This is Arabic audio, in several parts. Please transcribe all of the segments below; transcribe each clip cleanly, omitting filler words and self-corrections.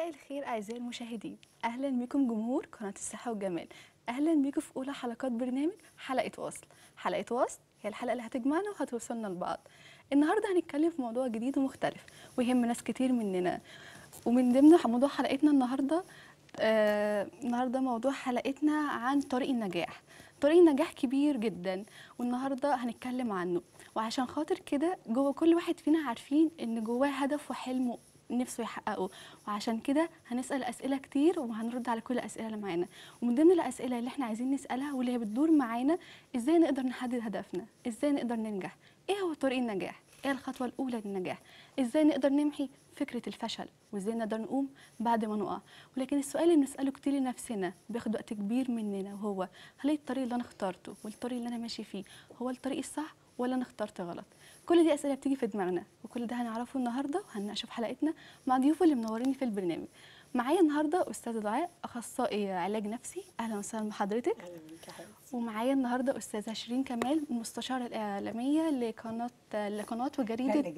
الخير أعزائي المشاهدين، أهلا بكم جمهور قناة الصحة والجمال. أهلا بكم في أولى حلقات برنامج حلقة وصل. حلقة وصل هي الحلقة اللي هتجمعنا وهتوصلنا لبعض. النهاردة هنتكلم في موضوع جديد ومختلف ويهم ناس كتير مننا، ومن ضمن موضوع حلقتنا النهارده موضوع حلقتنا عن طريق النجاح. طريق النجاح كبير جدا والنهارده هنتكلم عنه، وعشان خاطر كده جوه كل واحد فينا عارفين ان جواه هدف وحلم نفسه يحققه، وعشان كده هنسأل أسئلة كتير وهنرد على كل الأسئلة اللي معانا. ومن ضمن الأسئلة اللي احنا عايزين نسألها واللي هي بتدور معانا، ازاي نقدر نحدد هدفنا؟ ازاي نقدر ننجح؟ ايه هو طريق النجاح؟ ايه الخطوة الأولى للنجاح؟ ازاي نقدر نمحي فكرة الفشل؟ وازاي نقدر نقوم بعد ما نقع؟ ولكن السؤال اللي بنسأله كتير لنفسنا بياخد وقت كبير مننا، وهو هل الطريق اللي أنا اخترته والطريق اللي أنا ماشي فيه هو الطريق الصح ولا أنا اخترت غلط؟ كل دي أسئلة بتيجي في دماغنا، وكل ده هنعرفه النهارده وهنناقشه في حلقتنا مع ضيوف اللي منوريني في البرنامج. معايا النهارده أستاذة دعاء، أخصائي علاج نفسي، أهلا وسهلا بحضرتك. اهلا بيك يا حبيبتي. ومعايا النهارده أستاذة شيرين كمال، المستشارة الإعلامية لقناة وجريدة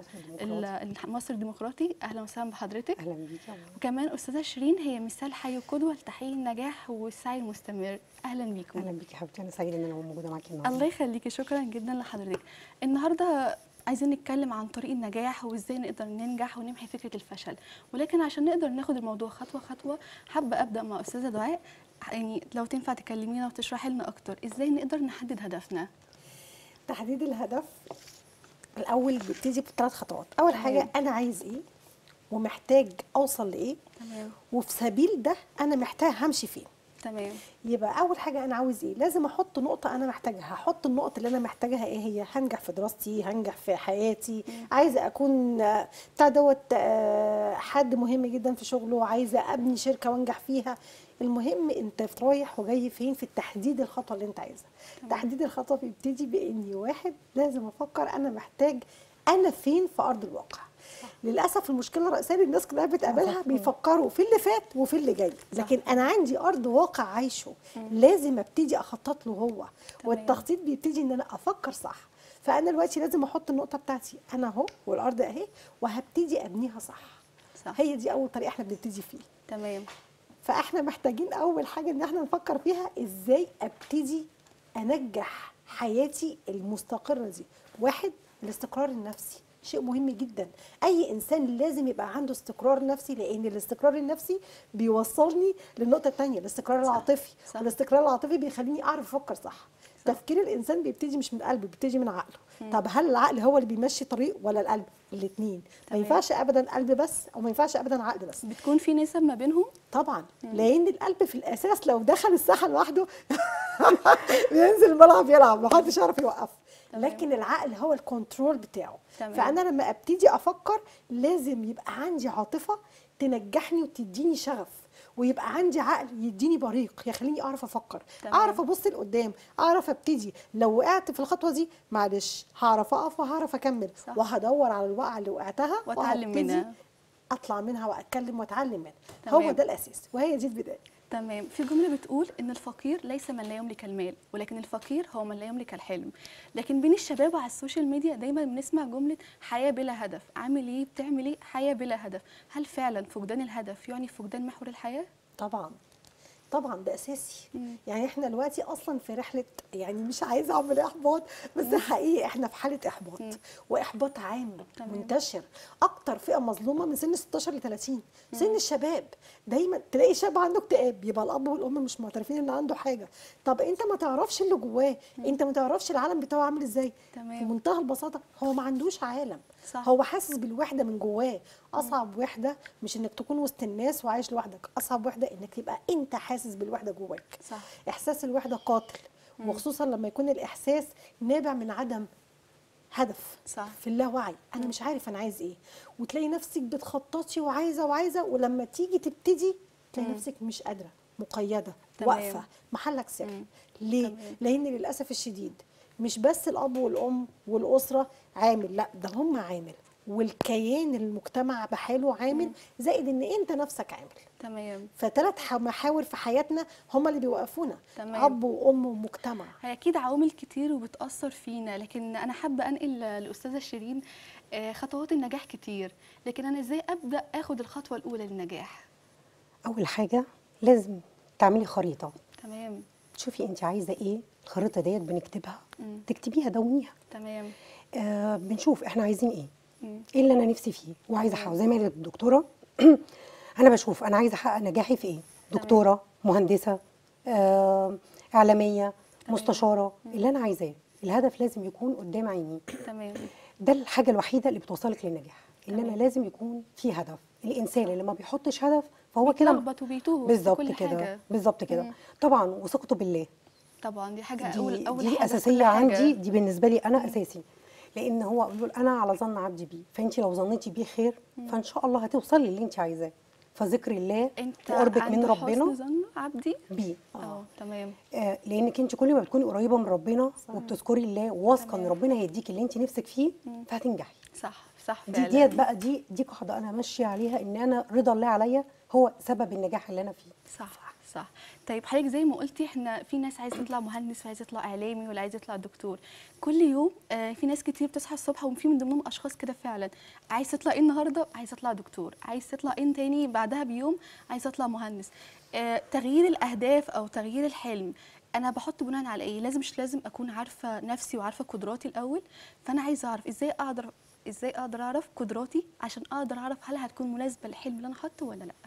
مصر الديمقراطي، أهلا وسهلا بحضرتك. اهلا بيك يا ماما. وكمان أستاذة شيرين هي مثال حي وقدوة لتحقيق النجاح والسعي المستمر، أهلا بيكم. اهلا بيك يا حبيبتي، انا سعيده ان انا موجوده معاكي النهارده. الله يخليكي، شكرا جدا لحضرتك. النهارده عايزين نتكلم عن طريق النجاح وازاي نقدر ننجح ونمحي فكره الفشل، ولكن عشان نقدر ناخد الموضوع خطوه خطوه حابه ابدا مع استاذه دعاء. يعني لو تنفع تكلمينا وتشرحي لنا اكتر ازاي نقدر نحدد هدفنا. تحديد الهدف الاول بيبتدي بثلاث خطوات. اول حاجه انا عايز ايه ومحتاج اوصل لايه، تمام. وفي سبيل ده انا محتاج همشي فين. تمام. يبقى اول حاجه انا عاوز ايه، لازم احط نقطه انا محتاجها. هحط النقط اللي انا محتاجها ايه هي: هنجح في دراستي، هنجح في حياتي، عايزه اكون بتاع دوت حد مهم جدا في شغله، عايزه ابني شركه وانجح فيها. المهم انت رايح وجاي فين في التحديد الخطوه اللي انت عايزها. تحديد الخطوه بيبتدي باني واحد لازم افكر انا محتاج انا فين في ارض الواقع. للاسف المشكله الرئيسيه اللي الناس كلها بتقابلها بيفكروا في اللي فات وفي اللي جاي، لكن انا عندي ارض واقع عايشه لازم ابتدي اخطط له هو. والتخطيط بيبتدي ان انا افكر صح. فانا دلوقتي لازم احط النقطه بتاعتي انا اهو والارض اهي، وهبتدي ابنيها صح. هي دي اول طريقه احنا بنبتدي فيه. تمام. فاحنا محتاجين اول حاجه ان احنا نفكر فيها ازاي ابتدي انجح حياتي المستقره دي. واحد، الاستقرار النفسي شيء مهم جدا. اي انسان لازم يبقى عنده استقرار نفسي، لان الاستقرار النفسي بيوصلني للنقطه الثانيه، الاستقرار العاطفي. والاستقرار العاطفي بيخليني اعرف افكر صح. تفكير الانسان بيبتدي مش من قلبه، بيبتدي من عقله. طب هل العقل هو اللي بيمشي طريق ولا القلب؟ الاثنين. ما ينفعش ابدا قلب بس، او ما ينفعش ابدا عقل بس. بتكون في نسب ما بينهم طبعا. لان القلب في الاساس لو دخل الساحه لوحده بينزل الملعب يلعب، محدش يعرف يوقفه. لكن العقل هو الكنترول بتاعه. فانا لما ابتدي افكر لازم يبقى عندي عاطفه تنجحني وتديني شغف، ويبقى عندي عقل يديني بريق يخليني اعرف افكر. اعرف ابص لقدام، اعرف ابتدي. لو وقعت في الخطوه دي معلش هعرف اقف وهعرف اكمل. وهدور على الوقعه اللي وقعتها واتعلم منها، اطلع منها واتكلم واتعلم منها. هو ده الاساس وهي دي البدايه. تمام. في جمله بتقول ان الفقير ليس من لا يملك المال، ولكن الفقير هو من لا يملك الحلم. لكن بين الشباب على السوشيال ميديا دايما بنسمع جمله حياه بلا هدف. عامل ايه؟ بتعمل ايه؟ حياه بلا هدف. هل فعلا فقدان الهدف يعني فقدان محور الحياه؟ طبعا طبعا، ده اساسي. يعني احنا دلوقتي اصلا في رحله، يعني مش عايزه اعمل احباط، بس حقيقي احنا في حاله احباط. واحباط عام منتشر. اكتر فئه مظلومه من سن 16 ل 30، سن الشباب. دايما تلاقي شاب عنده اكتئاب، يبقى الاب والام مش معترفين ان عنده حاجه. طب انت ما تعرفش اللي جواه، انت ما تعرفش العالم بتاعه عامل ازاي. بمنتهى البساطه هو ما عندوش عالم. هو حاسس بالوحده من جواه. اصعب وحده مش انك تكون وسط الناس وعايش لوحدك، اصعب وحده انك تبقى انت حاسس بالوحده جواك. احساس الوحده قاتل. وخصوصا لما يكون الاحساس نابع من عدم هدف. في اللاوعي. انا مش عارف انا عايز ايه، وتلاقي نفسك بتخططي وعايزه، ولما تيجي تبتدي تلاقي نفسك مش قادره، مقيده، واقفه محلك سر. ليه؟ لان للاسف الشديد مش بس الاب والام والاسره عامل، لا ده هم عامل، والكيان المجتمع بحاله عامل، زائد ان انت نفسك عامل. تمام. فثلاث محاور في حياتنا هم اللي بيوقفونا. اب وام ومجتمع. هي اكيد عوامل كتير وبتاثر فينا، لكن انا حابه انقل لاستاذه شيرين خطوات النجاح كتير، لكن انا ازاي ابدا اخد الخطوه الاولى للنجاح؟ اول حاجه لازم تعملي خريطه، تمام. تشوفي انت عايزه ايه. الخريطه ديت بنكتبها، مم. تكتبيها دوميها. تمام. بنشوف احنا عايزين ايه، مم. ايه اللي انا نفسي فيه وعايزه تمام. احققه. زي ما قالت الدكتوره انا بشوف انا عايزه احقق نجاحي في ايه. تمام. دكتوره، مهندسه، اعلاميه، تمام. مستشاره، اللي انا عايزاه. الهدف لازم يكون قدام عيني. تمام. ده الحاجه الوحيده اللي بتوصلك للنجاح، ان انا تمام. لازم يكون في هدف. الانسان اللي ما بيحطش هدف فهو كده بيتلخبط وبيتوه في بالظبط كل كده، حاجه. بالظبط كده. مم. طبعا وثقته بالله، طبعا دي حاجه دي اول دي حاجه في كل اساسيه عندي، حاجه. دي بالنسبه لي انا اساسي. لان هو بيقول انا على ظن عبدي بيه، فانت لو ظنيتي بيه خير فان شاء الله هتوصلي اللي انت عايزاه. فذكر الله انت وقربك من عند حسن ربنا ظن عبدي. بيه. تمام. لانك انت كل ما بتكوني قريبه من ربنا وبتذكري الله وواثقه ان تمام. ربنا هيديكي اللي انت نفسك فيه فهتنجحي. صح صح دي فعلا. ديت بقى دي قاعده انا ماشيه عليها، ان انا رضا الله عليا هو سبب النجاح اللي انا فيه. صح صح. طيب حضرتك زي ما قلتي احنا في ناس عايزه تطلع مهندس وعايزه يطلع اعلامي ولا عايزه يطلع دكتور. كل يوم في ناس كتير بتصحى الصبح وفي من ضمنهم اشخاص كده فعلا عايز تطلع ايه النهارده، عايز اطلع دكتور، عايز تطلع ايه تاني بعدها بيوم عايز اطلع مهندس. تغيير الاهداف او تغيير الحلم انا بحط بناء على ايه؟ مش لازم اكون عارفه نفسي وعارفه قدراتي الاول. فانا عايزه اعرف ازاي اقدر اعرف قدراتي عشان اقدر اعرف هل هتكون مناسبه للحلم اللي انا حاطه ولا لا.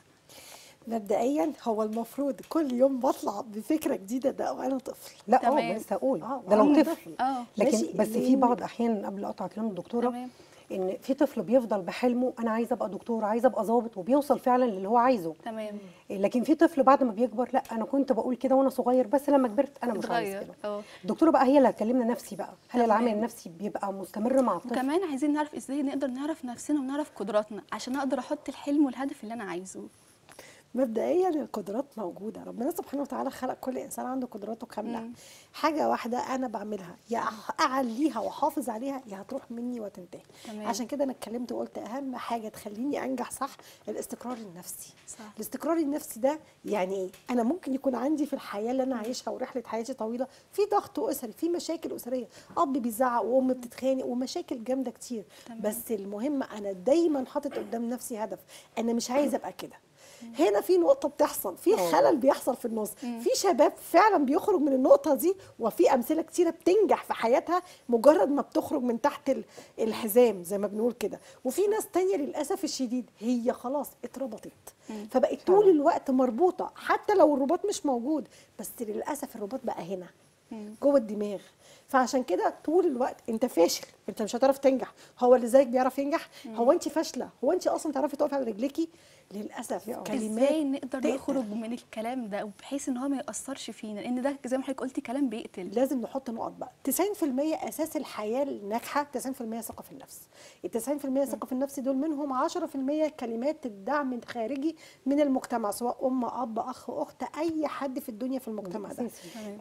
مبدئيا هو المفروض كل يوم بطلع بفكره جديده، ده وانا طفل. لا تمام. لسه اقول ده وأنا لو طفل. لكن ماشي، بس في لأن- بعض احيان قبل اقطع كلام الدكتوره، تمام. ان في طفل بيفضل بحلمه انا عايزه ابقى دكتور، عايزه ابقى ضابط، وبيوصل فعلا للي هو عايزه. تمام. لكن في طفل بعد ما بيكبر، لا انا كنت بقول كده وانا صغير بس لما كبرت انا مش عايز اتغير. كده. الدكتوره بقى هي اللي هتكلمنا نفسي بقى، هل تمام. العامل النفسي بيبقى مستمر مع الطفل؟ وكمان عايزين نعرف ازاي نقدر نعرف نفسنا ونعرف قدراتنا عشان اقدر احط الحلم والهدف اللي انا عايزه. مبدئيا القدرات موجوده، ربنا سبحانه وتعالى خلق كل انسان عنده قدراته كامله. حاجه واحده انا بعملها يا اعليها واحافظ عليها يا هتروح مني وتنتهي. تمام. عشان كده انا اتكلمت وقلت اهم حاجه تخليني انجح صح الاستقرار النفسي. صح. الاستقرار النفسي ده يعني ايه؟ انا ممكن يكون عندي في الحياه اللي انا عايشها ورحله حياتي طويله في ضغط اسري، في مشاكل اسريه، اب بيزعق وام بتتخانق ومشاكل جامده كتير. تمام. بس المهم انا دايما حاطط قدام نفسي هدف، انا مش عايزه ابقى كده. هنا في نقطه بتحصل، في خلل بيحصل في النص. في شباب فعلا بيخرج من النقطه دي، وفي امثله كتيره بتنجح في حياتها مجرد ما بتخرج من تحت الحزام زي ما بنقول كده. وفي ناس تانية للاسف الشديد هي خلاص اتربطت، فبقت طول الوقت مربوطه حتى لو الرباط مش موجود، بس للاسف الرباط بقى هنا جوه الدماغ. فعشان كده طول الوقت انت فاشل، انت مش هتعرف تنجح. هو اللي زيك بيعرف ينجح؟ هو انت فاشله؟ هو انت اصلا تعرفي تقفي على رجليكي؟ للاسف كلمات ازاي نقدر تقتل. نخرج من الكلام ده وبحيث ان هو ما ياثرش فينا، لان ده زي ما حضرتك قلتي كلام بيقتل. لازم نحط نقط بقى. 90% اساس الحياه الناجحه 90% ثقه في النفس. ال 90% ثقه في النفس دول منهم 10% كلمات الدعم الخارجي من المجتمع، سواء ام اب اخ اخت اي حد في الدنيا في المجتمع ده.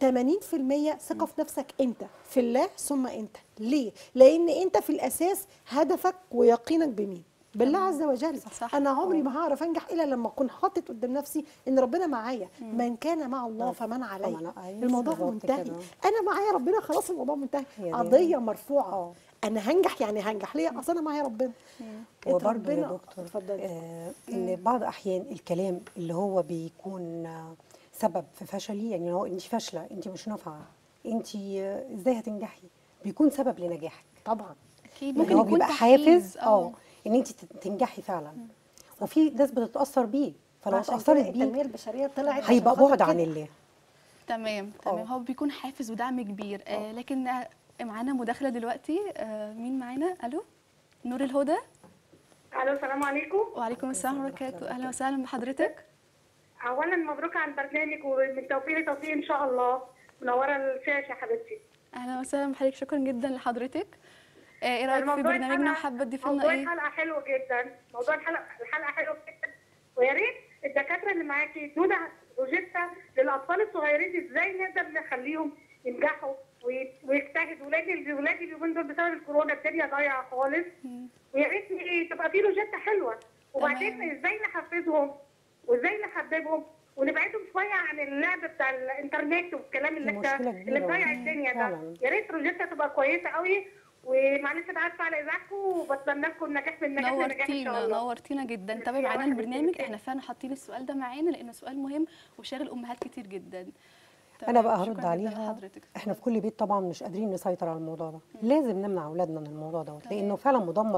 80% ثقه في نفسك انت، في الله ثم انت. ليه؟ لان انت في الاساس هدفك ويقينك بمين؟ بالله عز وجل. صح. انا عمري ما هعرف انجح الا لما اكون حاطط قدام نفسي ان ربنا معايا. من كان مع الله فمن عليه. الموضوع منتهي. انا معايا ربنا خلاص، الموضوع منتهي، قضيه مرفوعه. انا هنجح يعني هنجح ليه؟ اصل انا معايا ربنا. وبرضه يا دكتور ان بعض احيان الكلام اللي هو بيكون سبب في فشلي، يعني هو انت فاشله، انت مش نافعه، انت ازاي هتنجحي، بيكون سبب لنجاحك. طبعا اكيد ممكن ممكن يكون بيبقى حافز اه ان انت تنجحي فعلا. وفي ناس بتتاثر بيه، فلو عشان اتاثرت كده بيه التنميه البشريه طلعت هيبقى عشان خاطر بعد عن كده. الله. تمام. هو بيكون حافز ودعم كبير. لكن معانا مداخله دلوقتي. مين معانا؟ الو، نور الهدى. الو، السلام عليكم. وعليكم السلام ورحمه الله وبركاته. اهلا وسهلا بحضرتك. اولا مبروك على البرنامج ومن توفيق لتوفيق ان شاء الله. منوره الشاشه يا حبيبتي. اهلا وسهلا بحضرتك، شكرا جدا لحضرتك. ايه رايك في برنامجنا وحابه تضيفي لنا موضوع ايه؟ الحلقه حلو جدا، موضوع الحلقه حلو جدا، ويا ريت الدكاتره اللي معاكي يدونا روجيتا للاطفال الصغيرين ازاي نقدر نخليهم ينجحوا ويجتهدوا، لان ولادي اليومين دول بسبب الكورونا الدنيا ضايعه خالص. ويا ريت تبقى في روجيتا حلوه، وبعدين ازاي نحفزهم وازاي نحببهم ونبعدهم شويه عن اللعب بتاع الانترنت والكلام اللي مشكلة كبيرة اللي ضيع الدنيا ده. يا ريت روجيتا تبقى كويسه قوي ومعلش انا اسفه على ازعاجكم، وبتمنى لكم النجاح من نجاح لنجاح ان شاء نورتينا الله. نورتينا جدا. ميرسي تابعي يا معانا رب. البرنامج، احنا فعلا حاطين السؤال ده معانا لانه سؤال مهم وشاغل امهات كتير جدا. انا تمام، بقى شكراً هرد جداً عليها. لحضرتك. احنا في كل بيت طبعا مش قادرين نسيطر على الموضوع ده، لازم نمنع اولادنا من الموضوع دوت لانه فعلا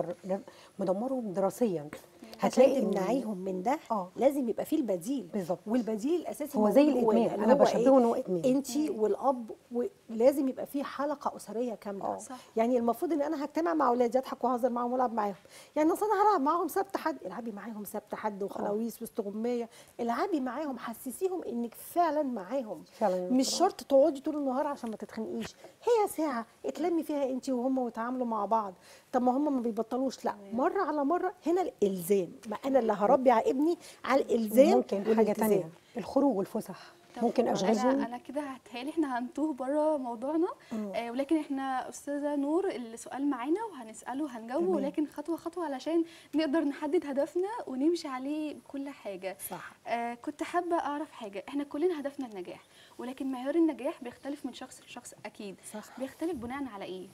مدمرهم دراسيا. عشان هتلاقي تمنعيهم من ده لازم يبقى فيه البديل. بالظبط. والبديل الاساسي هو زي موجود جوانا، الادمان، اللي انا هو بشبهه ان هو ادمان. انت والاب ولازم يبقى فيه حلقه اسريه كامله. صح. يعني المفروض ان انا هجتمع مع اولادي، اضحك واهزر معاهم والعب معاهم. يعني اصل انا هلعب معاهم سبت حد، العبي معاهم سبت حد وخلاويص واستغمايه، العبي معاهم، حسسيهم انك فعلا معاهم. فعلا. مش شرط تقعدي طول النهار عشان ما تتخانقيش، هي ساعه اتلمي فيها انت وهم وتعاملوا مع بعض. طب ما هم ما بيبطلوش، لا مره على مره. هنا الالزام، ما انا اللي هربي على ابني على الالزام. ممكن حاجه والالتزام. تانية، الخروج والفسح ممكن اشغلهم. انا كده هتهيألي احنا هنتوه بره موضوعنا. ولكن احنا استاذه نور السؤال معانا وهنساله وهنجاوبه، ولكن خطوه خطوه علشان نقدر نحدد هدفنا ونمشي عليه بكل حاجه. صح. كنت حابه اعرف حاجه، احنا كلنا هدفنا النجاح، ولكن معيار النجاح بيختلف من شخص لشخص اكيد. صح. بيختلف بناء على ايه؟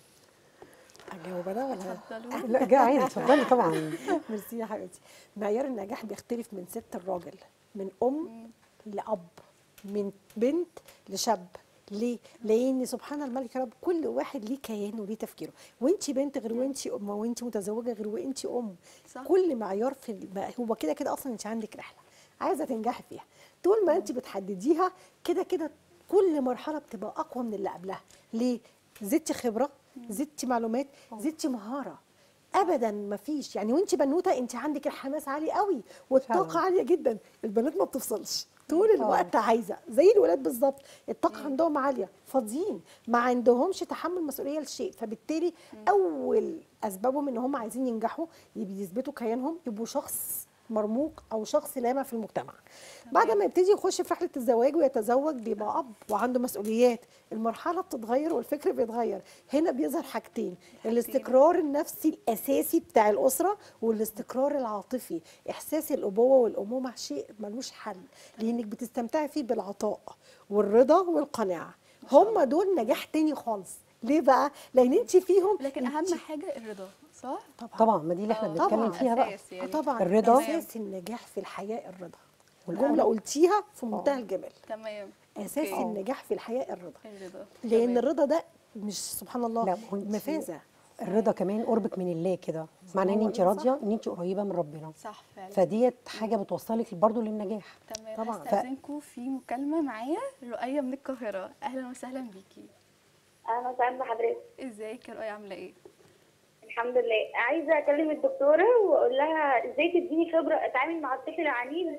اجاوب انا ولا اتفضلوا. لا جاي عادي، اتفضلي طبعا. ميرسي يا حبيبتي. معيار النجاح بيختلف من ست الراجل، من ام لاب، من بنت لشاب. ليه؟ لان سبحان الملك يا رب كل واحد ليه كيانه وليه تفكيره، وانت بنت غير وانت ام، وانت متزوجه غير وانت ام. صح. كل معيار هو كده كده اصلا انت عندك رحله عايزه تنجحي فيها. طول ما انت بتحدديها كده كده كل مرحله بتبقى اقوى من اللي قبلها. ليه؟ زدتي خبره، زدتي معلومات، زدتي مهاره. ابدا ما فيش يعني وانت بنوته انت عندك الحماس عالي قوي والطاقه فعلا. عاليه جدا. البنات ما بتفصلش طول الوقت، عايزه زي الولاد بالظبط. الطاقه عندهم عاليه، فاضيين، ما عندهمش تحمل مسؤوليه لشيء. فبالتالي اول اسبابهم ان هم عايزين ينجحوا يثبتوا كيانهم، يبقوا شخص مرموق او شخص لامع في المجتمع. بعد ما يبتدي يخش في رحله الزواج ويتزوج بيبقى اب وعنده مسؤوليات. المرحله بتتغير والفكر بيتغير. هنا بيظهر حاجتين، الاستقرار النفسي الاساسي بتاع الاسره والاستقرار العاطفي. احساس الابوه والامومه شيء ملوش حل، لانك بتستمتعي فيه بالعطاء والرضا والقناعه. هم دول نجاح تاني خالص. ليه بقى؟ لان انت فيهم. لكن اهم حاجه الرضا، صح؟ طبعا ما دي اللي احنا بنتكلم طبعاً. فيها بقى. أساس يعني. طبعا الرضا. اساس النجاح في الحياه الرضا. والجمله قلتيها في منتهى الجمال. تمام. اساس أوكي. النجاح في الحياه الرضا. الرضا. لان تمام. الرضا ده مش سبحان الله لا، هو انت- مفازه. الرضا كمان قربك من الله كده، معناه ان انت راضيه ان انت قريبه من ربنا. صح فعلا. فديت حاجه بتوصلك برضو للنجاح. تمام. طبعاً. هستأذنكم في مكالمه معايا رؤية من القاهره. اهلا وسهلا بيكي. اهلا وسهلا بحضرتك. ازيك يا رؤية، عامله ايه؟ الحمد لله. عايزه اكلم الدكتوره واقول لها ازاي تديني خبره اتعامل مع الطفل العنيد.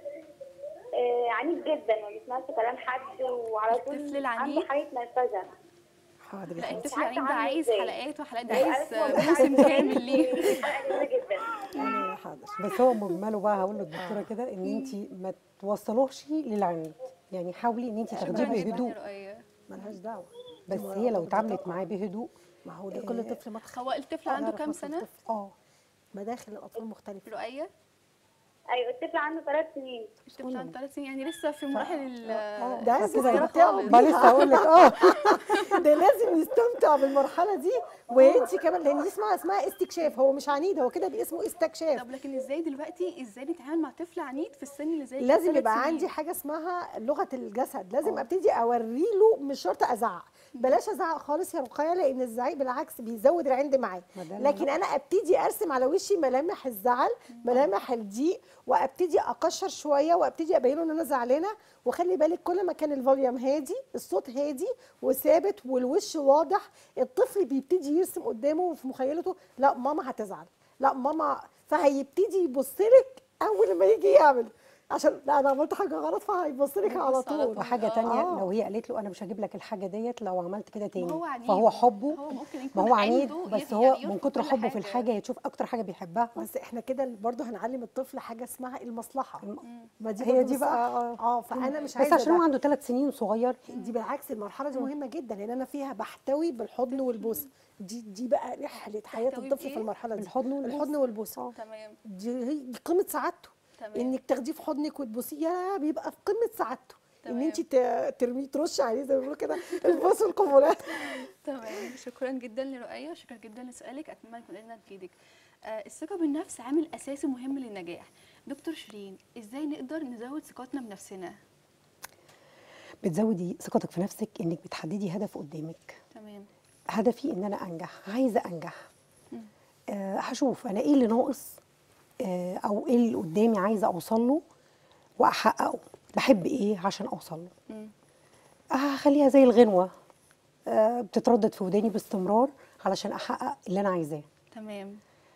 عنيد جدا، ما بيسمعش كلام حد وعلى طول الطفل العنيد؟ عنده حاله نرفزه. حاضر يا لا حبيبتي. الطفل العنيد ده عامل عايز إزاي؟ حلقات وحلقات، ده أيوة، عايز أيوة. موسم كامل ليه. حلقه جميله جدا. أنا حاضر. بس هو مجمله بقى هقول للدكتوره كده ان انت ما توصلوش للعنيد، يعني حاولي ان انت تاخديه شكرا جدا بهدوء. يا رؤية. ملهاش دعوه. بس هي لو اتعاملت معاه بهدوء. ما هو ده كل طفل مدخل. هو الطفل عنده يعرف كام مدخل سنه؟ الطفل. مداخل الاطفال مختلفه. رؤية؟ ايوه الطفل عنده 3 سنين. الطفل عنده 3 سنين، يعني لسه في مراحل ده عايز كده يستمتع خالص. ما لسه هقول لك ده لازم يستمتع بالمرحله دي. وانت كمان لان دي اسمها استكشاف. هو مش عنيد، هو كده باسمه استكشاف. طب لكن ازاي دلوقتي نتعامل مع طفل عنيد في السن اللي زي كده لازم 3 يبقى سنين؟ عندي حاجه اسمها لغه الجسد. لازم ابتدي اوري له، مش شرط ازعق. بلاش ازعق خالص يا رقيه، لان الزعيق بالعكس بيزود العند معاه. لكن انا ابتدي ارسم على وشي ملامح الزعل، ملامح الضيق، وابتدي اقشر شويه وابتدي ابين له ان انا زعلانه. وخلي بالك كل ما كان الفوليوم هادي، الصوت هادي وثابت والوش واضح، الطفل بيبتدي يرسم قدامه وفي مخيلته لا ماما هتزعل، لا ماما، فهيبتدي يبص لك اول ما يجي يعمل، عشان لا انا عملت حاجه غلط فهيبص لك على هيبص على طول. طول. وحاجه تانية لو هي قالت له انا مش هجيب لك الحاجه ديت لو عملت كده تاني، هو عنيد. فهو حبه هو ممكن ما يكون هو عنيد، عنده بس يعني هو يرفض من كتر كل حبه في حاجة. الحاجه يشوف اكتر حاجه بيحبها. بس احنا كده برضو هنعلم الطفل حاجه اسمها المصلحه. ما دي هي برضو دي مش بقى صح. فانا مش بس عايزه عشان هو ده. عنده 3 سنين صغير. دي بالعكس المرحله دي مهمه جدا، لان انا فيها بحتوي بالحضن والبوسه. دي بقى رحله حياه تحتوي الطفل بإيه؟ في المرحله دي. بالحضن والبوسة. الحضن والبوسه. تمام. دي قمه سعادته. تمام. انك تاخديه في حضنك وتبوسيه، يا بيبقى في قمه سعادته. ان انت ترميه ترش عليه زي ما بيقولوا كده البوس والقبلات. تمام، شكرا جدا لرؤية، شكرا جدا لسؤالك، اتمنى نكون قدرنا نفيدك. الثقة بالنفس عامل اساسي مهم للنجاح. دكتور شيرين، ازاي نقدر نزود ثقتنا بنفسنا؟ بتزودي ثقتك في نفسك انك بتحددي هدف قدامك. تمام. هدفي ان انا انجح، عايزه انجح. هشوف انا ايه اللي ناقص، او ايه اللي قدامي عايزه اوصل له واحققه. بحب ايه عشان اوصل له. هخليها زي الغنوه، بتتردد في وداني باستمرار علشان احقق اللي انا عايزاه. تمام.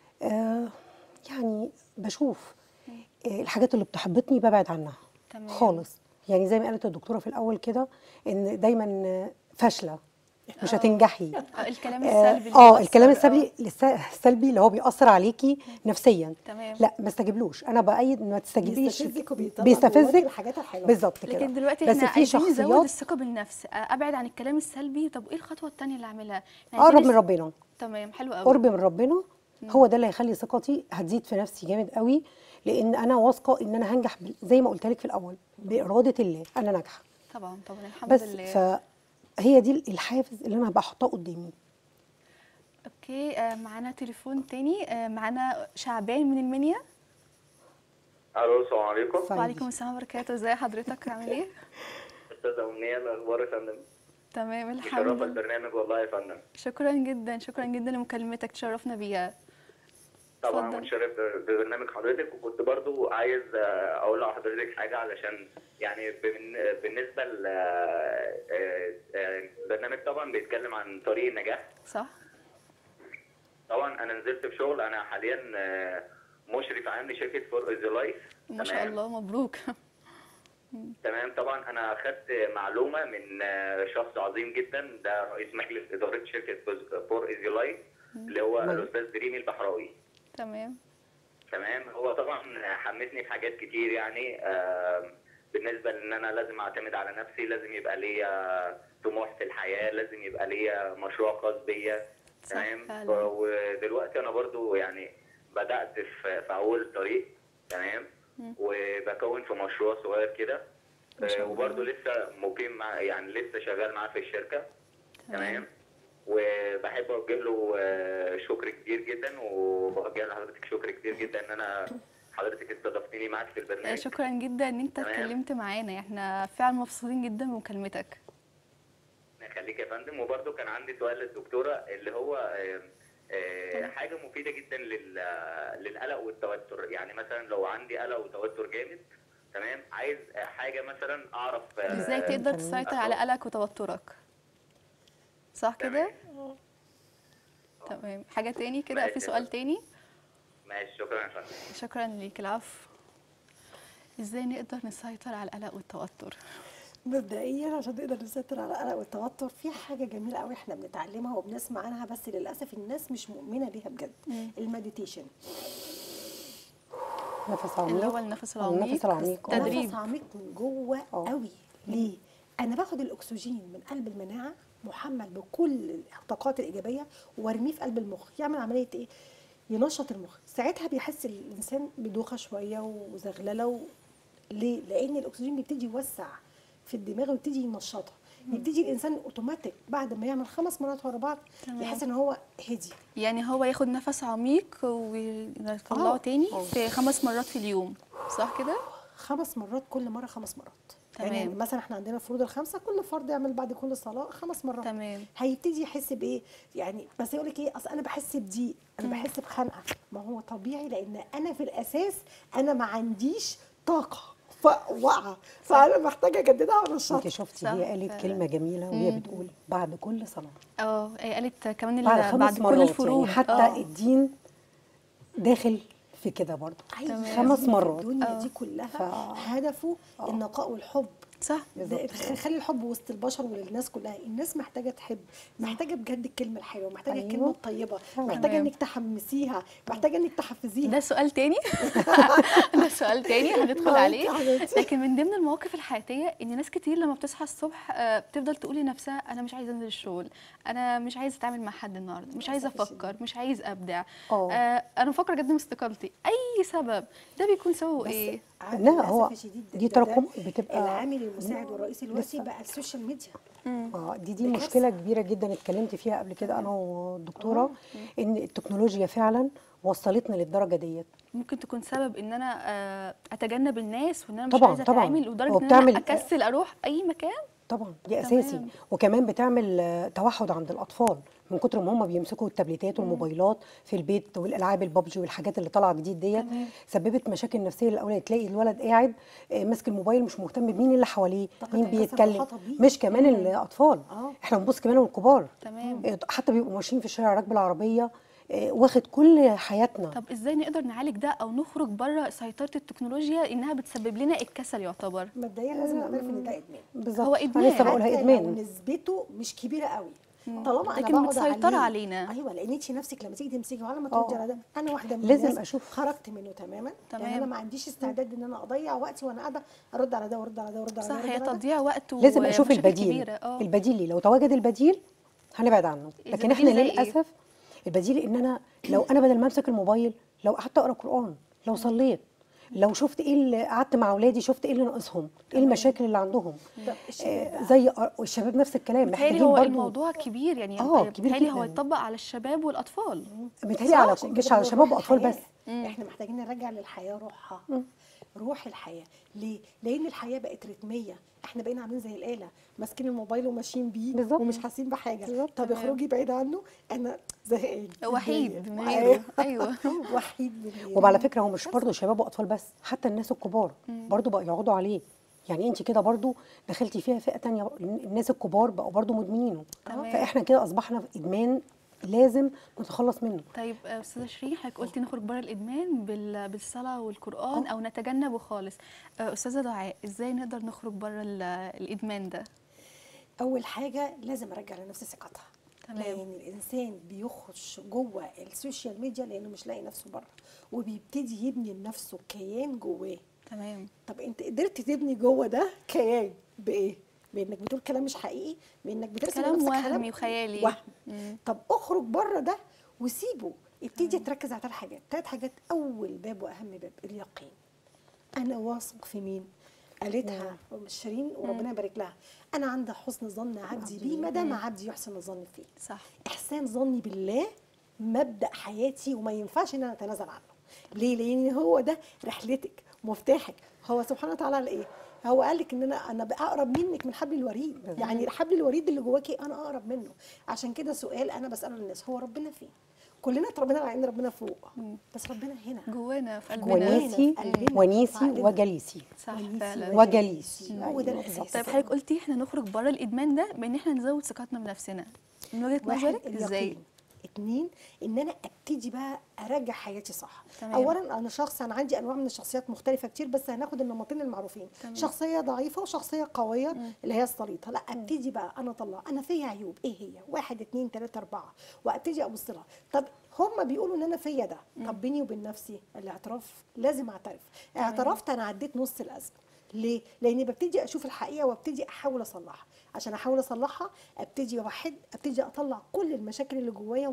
يعني بشوف الحاجات اللي بتحبطني ببعد عنها. تمام. خالص. يعني زي ما قالت الدكتوره في الاول كده، ان دايما فاشله، مش هتنجحي. الكلام السلبي اللي الكلام بيأثر. السلبي اللي هو بيأثر عليكي نفسيا. تمام. لا ما استجيبلوش، انا بأيد ما تستجيبيش. بيستفزك بيستفزك الحاجات الحلوه بالظبط كده. لكن دلوقتي بس احنا في عايزين نزود شخصيات الثقة بالنفس، ابعد عن الكلام السلبي. طب ايه الخطوة التانية اللي اعملها؟ اقرب من ربنا. تمام، حلو قوي. قرب من ربنا هو ده اللي هيخلي ثقتي هتزيد في نفسي جامد قوي، لان انا واثقه ان انا هنجح زي ما قلت لك في الاول، باراده الله انا ناجحه. طبعا الحمد بس لله. فهي دي الحافز اللي انا بحطه قدامي. اوكي، معانا تليفون تاني، معانا شعبان من المنيا. الو، السلام عليكم. وعليكم السلام ورحمه الله وبركاته. ازي حضرتك، عامل ايه؟ استاذه امنيه، الاخبار يا فندم؟ تمام الحمد مشرفه لله. البرنامج والله يا فندم. شكرا جدا، شكرا جدا لمكالمتك، تشرفنا بيها. طبعا اتفضل. متشرف ببرنامج حضرتك، وكنت برضو عايز اقول لحضرتك حاجه، علشان يعني بالنسبه البرنامج طبعا بيتكلم عن طريق النجاح. صح. طبعا انا نزلت في شغل، انا حاليا مشرف عام لشركه فور ايزي لايف. ما شاء الله، مبروك. تمام. طبعا انا اخذت معلومه من شخص عظيم جدا، ده رئيس مجلس اداره شركه فور ايزي لايف، اللي هو الاستاذ دريمي البحراوي. تمام. هو طبعا حمسني بحاجات كتير، يعني بالنسبه لان انا لازم اعتمد على نفسي، لازم يبقى ليا طموح في الحياه، لازم يبقى ليا مشروع خاص بيا. تمام. ودلوقتي انا برضو يعني بدات في اول الطريق. تمام. وبكون في مشروع صغير كده، وبرضو لسه مقيم مع، يعني لسه شغال معاه في الشركه. تمام. وبحب اوجه له شكر كبير جدا، وبوجه لحضرتك شكر كبير جدا ان انا حضرتك استضفتيني معاك في البرنامج. شكرا جدا ان انت اتكلمت معانا، احنا فعلا مبسوطين جدا بمكالمتك. يخليك يا فندم. وبرده كان عندي سؤال للدكتوره، اللي هو حاجه مفيده جدا للقلق والتوتر. يعني مثلا لو عندي قلق وتوتر جامد، تمام، عايز حاجه مثلا اعرف ازاي تقدر تسيطر على قلقك وتوترك، صح كده؟ تمام. حاجه تاني كده؟ في سؤال تاني؟ ماشي، شكرا يا فندم. شكرا ليك، العفو. ازاي نقدر نسيطر على القلق والتوتر؟ مبدئيا عشان نقدر نسيطر على القلق والتوتر، في حاجه جميله قوي احنا بنتعلمها وبنسمع عنها، بس للاسف الناس مش مؤمنه بيها بجد. المديتيشن، نفس عميق، اللي هو النفس العميق. النفس العميق، تدريب. نفس عميق من جوه قوي. ليه؟ انا باخد الاكسجين من قلب المناعه محمل بكل الطاقات الايجابيه، وارميه في قلب المخ، يعمل عمليه ايه؟ ينشط المخ. ساعتها بيحس الانسان بدوخه شويه وزغلله ليه؟ لان الاكسجين بيبتدي يوسع في الدماغ ويبتدي ينشطها. يبتدي الانسان اوتوماتيك بعد ما يعمل 5 مرات ورا بعض يحس ان هو هدي. يعني هو ياخد نفس عميق ويطلعه تاني في 5 مرات في اليوم، صح كده؟ 5 مرات، كل مره 5 مرات. تمام. يعني مثلا احنا عندنا الفروض ال5، كل فرد يعمل بعد كل صلاه 5 مرات. تمام. هيبتدي يحس بايه؟ يعني بس يقول لك ايه، اصل انا بحس بضيق، انا بحس بخنقه. ما هو طبيعي، لان انا في الاساس انا ما عنديش طاقه واقعه، فانا محتاجه اجددها على الشط. انت شفتي هي قالت كلمه جميله وهي بتقول بعد كل صلاه. قالت كمان بعد كل الفروض. يعني حتى الدين داخل في كده برضه. 5 مرات. الدنيا دي كلها هدفه النقاء والحب. صح. خلي الحب وسط البشر وللناس كلها. الناس محتاجه تحب، محتاجه بجد الكلمه الحلوه، محتاجه الكلمه الطيبه، محتاجه انك تحمسيها، محتاجه انك تحفزيها. ده سؤال تاني. ده سؤال تاني هندخل عليه. لكن من ضمن المواقف الحياتيه ان ناس كتير لما بتصحى الصبح بتفضل تقول لنفسها انا مش عايزه انزل الشغل، انا مش عايزه اتعامل مع حد النهارده، مش عايزه افكر، مش عايز ابدع، انا بفكر اقدم استقالتي. اي سبب ده بيكون سببه ايه؟ لا هو للأسف الشديد دي ده تراكم بتبقى العامل المساعد والرئيسي دلوقتي لسه. بقى السوشيال ميديا. دي ده مشكله كارثة. كبيره جدا اتكلمت فيها قبل كده انا والدكتوره، ان التكنولوجيا فعلا وصلتنا للدرجه ديت. ممكن تكون سبب ان انا اتجنب الناس وان انا مش طبعاً، عايزه طبعاً. اتعامل، لدرجه هو ان انا بتعمل اكسل اروح اي مكان. طبعا دي اساسي. تمام. وكمان بتعمل توحد عند الاطفال من كتر ما هم بيمسكوا التابليتات والموبايلات في البيت، والالعاب البابجي والحاجات اللي طالعه جديد ديت تمام. سببت مشاكل نفسيه للاولاد. تلاقي الولد قاعد ماسك الموبايل مش مهتم بمين اللي حواليه، طاقة مين الكسل بيتكلم، محاطة بيه. مش كمان الاطفال، احنا بنبص كمان الكبار. تمام. حتى بيبقوا ماشيين في الشارع راكب العربيه واخد كل حياتنا. طب ازاي نقدر نعالج ده او نخرج بره سيطره التكنولوجيا انها بتسبب لنا الكسل يعتبر؟ مبدئيا لازم نعترف ان ده ادمان. بالظبط، هو انا إدمان. لسه بقولها حتى ادمان. لو نسبته مش كبيره قوي، طالما انا لكن بقعد مسيطرة عليه. علينا. ايوه، لان انت نفسك لما تيجي تمسكي وعلى ما تردي على ده، انا واحده من لازم الناس أشوف. خرجت منه تماما. تمام. يعني انا ما عنديش استعداد ان انا اضيع وقتي وانا قاعده ارد على ده وارد على ده وارد على ده صح، وأرد هي على ده. تضييع وقت لازم اشوف ومشاكل البديل. كبيرة. البديل ليه؟ لو تواجد البديل هنبعد عنه، إذا لكن احنا البديل زي إيه؟ للاسف البديل ان انا لو انا بدل ما امسك الموبايل لو قعدت اقرا قران، لو صليت، لو شفت ايه اللي قعدت مع اولادي شفت ايه اللي ناقصهم، ايه المشاكل اللي عندهم. طب الشباب بقى. زي الشباب نفس الكلام، متهيألي محتاجين هو برضو. الموضوع كبير يعني. كبير متهيألي هو جداً. يطبق على الشباب والاطفال. متهيألي على عشان مش كده على بنقول شباب روح واطفال الحياة. بس. احنا محتاجين نرجع للحياه روحها. روح الحياه. ليه؟ لان الحياه بقت رتميه، احنا بقينا عاملين زي الاله ماسكين الموبايل وماشيين بيه بالظبط. ومش حاسين بحاجه. بالظبط. طب تمام. اخرجي بعيد عنه، انا زهقان وحيد من متضايقة. غيره. ايوه. وحيد من غيره. وعلى فكره هو مش برضه شباب واطفال بس، حتى الناس الكبار برضه بقوا يقعدوا عليه. يعني انت كده برضه دخلتي فيها فئه تانية، الناس الكبار بقوا برضه مدمنينه. تمام. فاحنا كده اصبحنا في ادمان لازم نتخلص منه. طيب استاذه شيرين، حضرتك قلتي نخرج بره الادمان بالصلاه والقران او نتجنبه خالص. استاذه دعاء، ازاي نقدر نخرج بره الادمان ده؟ اول حاجه لازم ارجع لنفسي ثقتها. تمام. لان الانسان بيخش جوه السوشيال ميديا لانه مش لاقي نفسه بره، وبيبتدي يبني لنفسه كيان جواه. تمام. طب انت قدرت تبني جوه ده كيان بايه؟ بانك بتقول كلام مش حقيقي، بانك بترسم كلام لنفسك وهمي وخيالي. وهم. طب اخرج بره ده وسيبه، ابتدي تركز على 3 حاجات. اول باب واهم باب اليقين. انا واثق في مين؟ قالتها شيرين وربنا يبارك لها، انا عند حسن ظن عبدي بي ما دام عبدي يحسن الظن فيه. صح. احسان ظني بالله مبدا حياتي وما ينفعش ان انا اتنازل عنه. ليه؟ لان هو ده رحلتك، مفتاحك. هو سبحانه وتعالى قال ايه؟ هو قال لك ان انا اقرب منك من حبل الوريد. يعني حبل الوريد اللي جواكي انا اقرب منه. عشان كده سؤال انا بساله للناس، هو ربنا فين؟ كلنا اتربينا على ان ربنا فوق، بس ربنا هنا جوانا في قلبنا. ونيسي قلبنا. ونيسي عقلنا. وجليسي. صح فعلا. وجليسي. هو ده أيوة الاساس. بالظبط. طيب حضرتك قلتي احنا نخرج بره الادمان ده بان احنا نزود ثقتنا بنفسنا. من وجهه واحد نظرك ازاي؟ اليقين. 2 ان انا ابتدي بقى اراجع حياتي صح. تمام. اولا انا شخص، انا عندي انواع من الشخصيات مختلفه كتير، بس هناخد النمطين المعروفين. تمام. شخصيه ضعيفه وشخصيه قويه اللي هي السليطه. لا، ابتدي بقى انا اطلع انا فيا عيوب ايه هي، 1 2 3 4، وابتدي ابص لها. طب هم بيقولوا ان انا فيا ده، طب بيني وبين نفسي الاعتراف، لازم اعترف. اعترفت انا عديت نص الازمه. ليه؟ لاني ببتدي اشوف الحقيقه وابتدي احاول اصلحها. عشان احاول اصلحها ابتدي ابتدي اطلع كل المشاكل اللي جوايا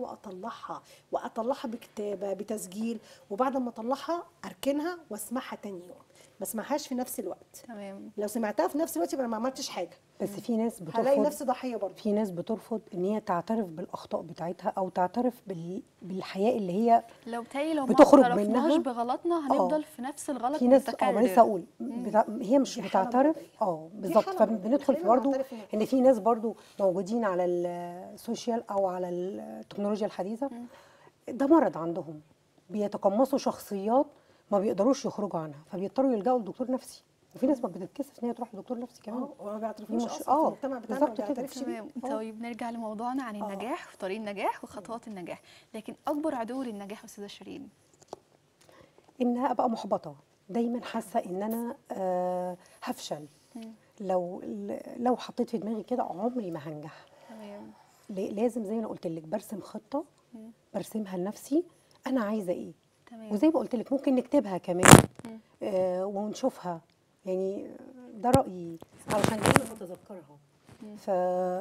واطلعها بكتابه بتسجيل، وبعد ما اطلعها اركنها واسمعها تاني يوم. ما اسمعهاش في نفس الوقت. تمام. لو سمعتها في نفس الوقت يبقى انا ما عملتش حاجه، بس في ناس هلاقي بترفض، نفسي ضحيه برضه. في ناس بترفض ان هي تعترف بالاخطاء بتاعتها او تعترف بالحياه اللي هي لو بتخرج ما اعترفناش منها. بغلطنا هنفضل في نفس الغلط في ناس متكرر. ما لسه اقول هي مش دي حالة بتعترف. مرضية. بالظبط. حالة مرضية. فبندخل في خلينا برضه نعترف إنها ان في ناس برضه موجودين على السوشيال او على التكنولوجيا الحديثه، ده مرض عندهم، بيتقمصوا شخصيات ما بيقدروش يخرجوا عنها، فبيضطروا يلجأوا لدكتور نفسي. وفي ناس ما بتتكسف ان هي تروح لدكتور نفسي كمان. وما بيعترفوش مش- اصلا في المجتمع بتاعنا، ما بالظبط كده. بيعترفش بيه. تمام. طيب نرجع لموضوعنا عن النجاح وطريق النجاح وخطوات النجاح. لكن اكبر عدو للنجاح استاذه شيرين؟ انها ابقى محبطه دايما، حاسه ان انا هفشل. لو حطيت في دماغي كده عمري ما هنجح. تمام. لازم زي ما قلت لك برسم خطه، برسمها لنفسي انا عايزه ايه. تمام. وزي ما قلت لك ممكن نكتبها كمان ونشوفها. يعني ده رايي علشان دايما اتذكرها. ف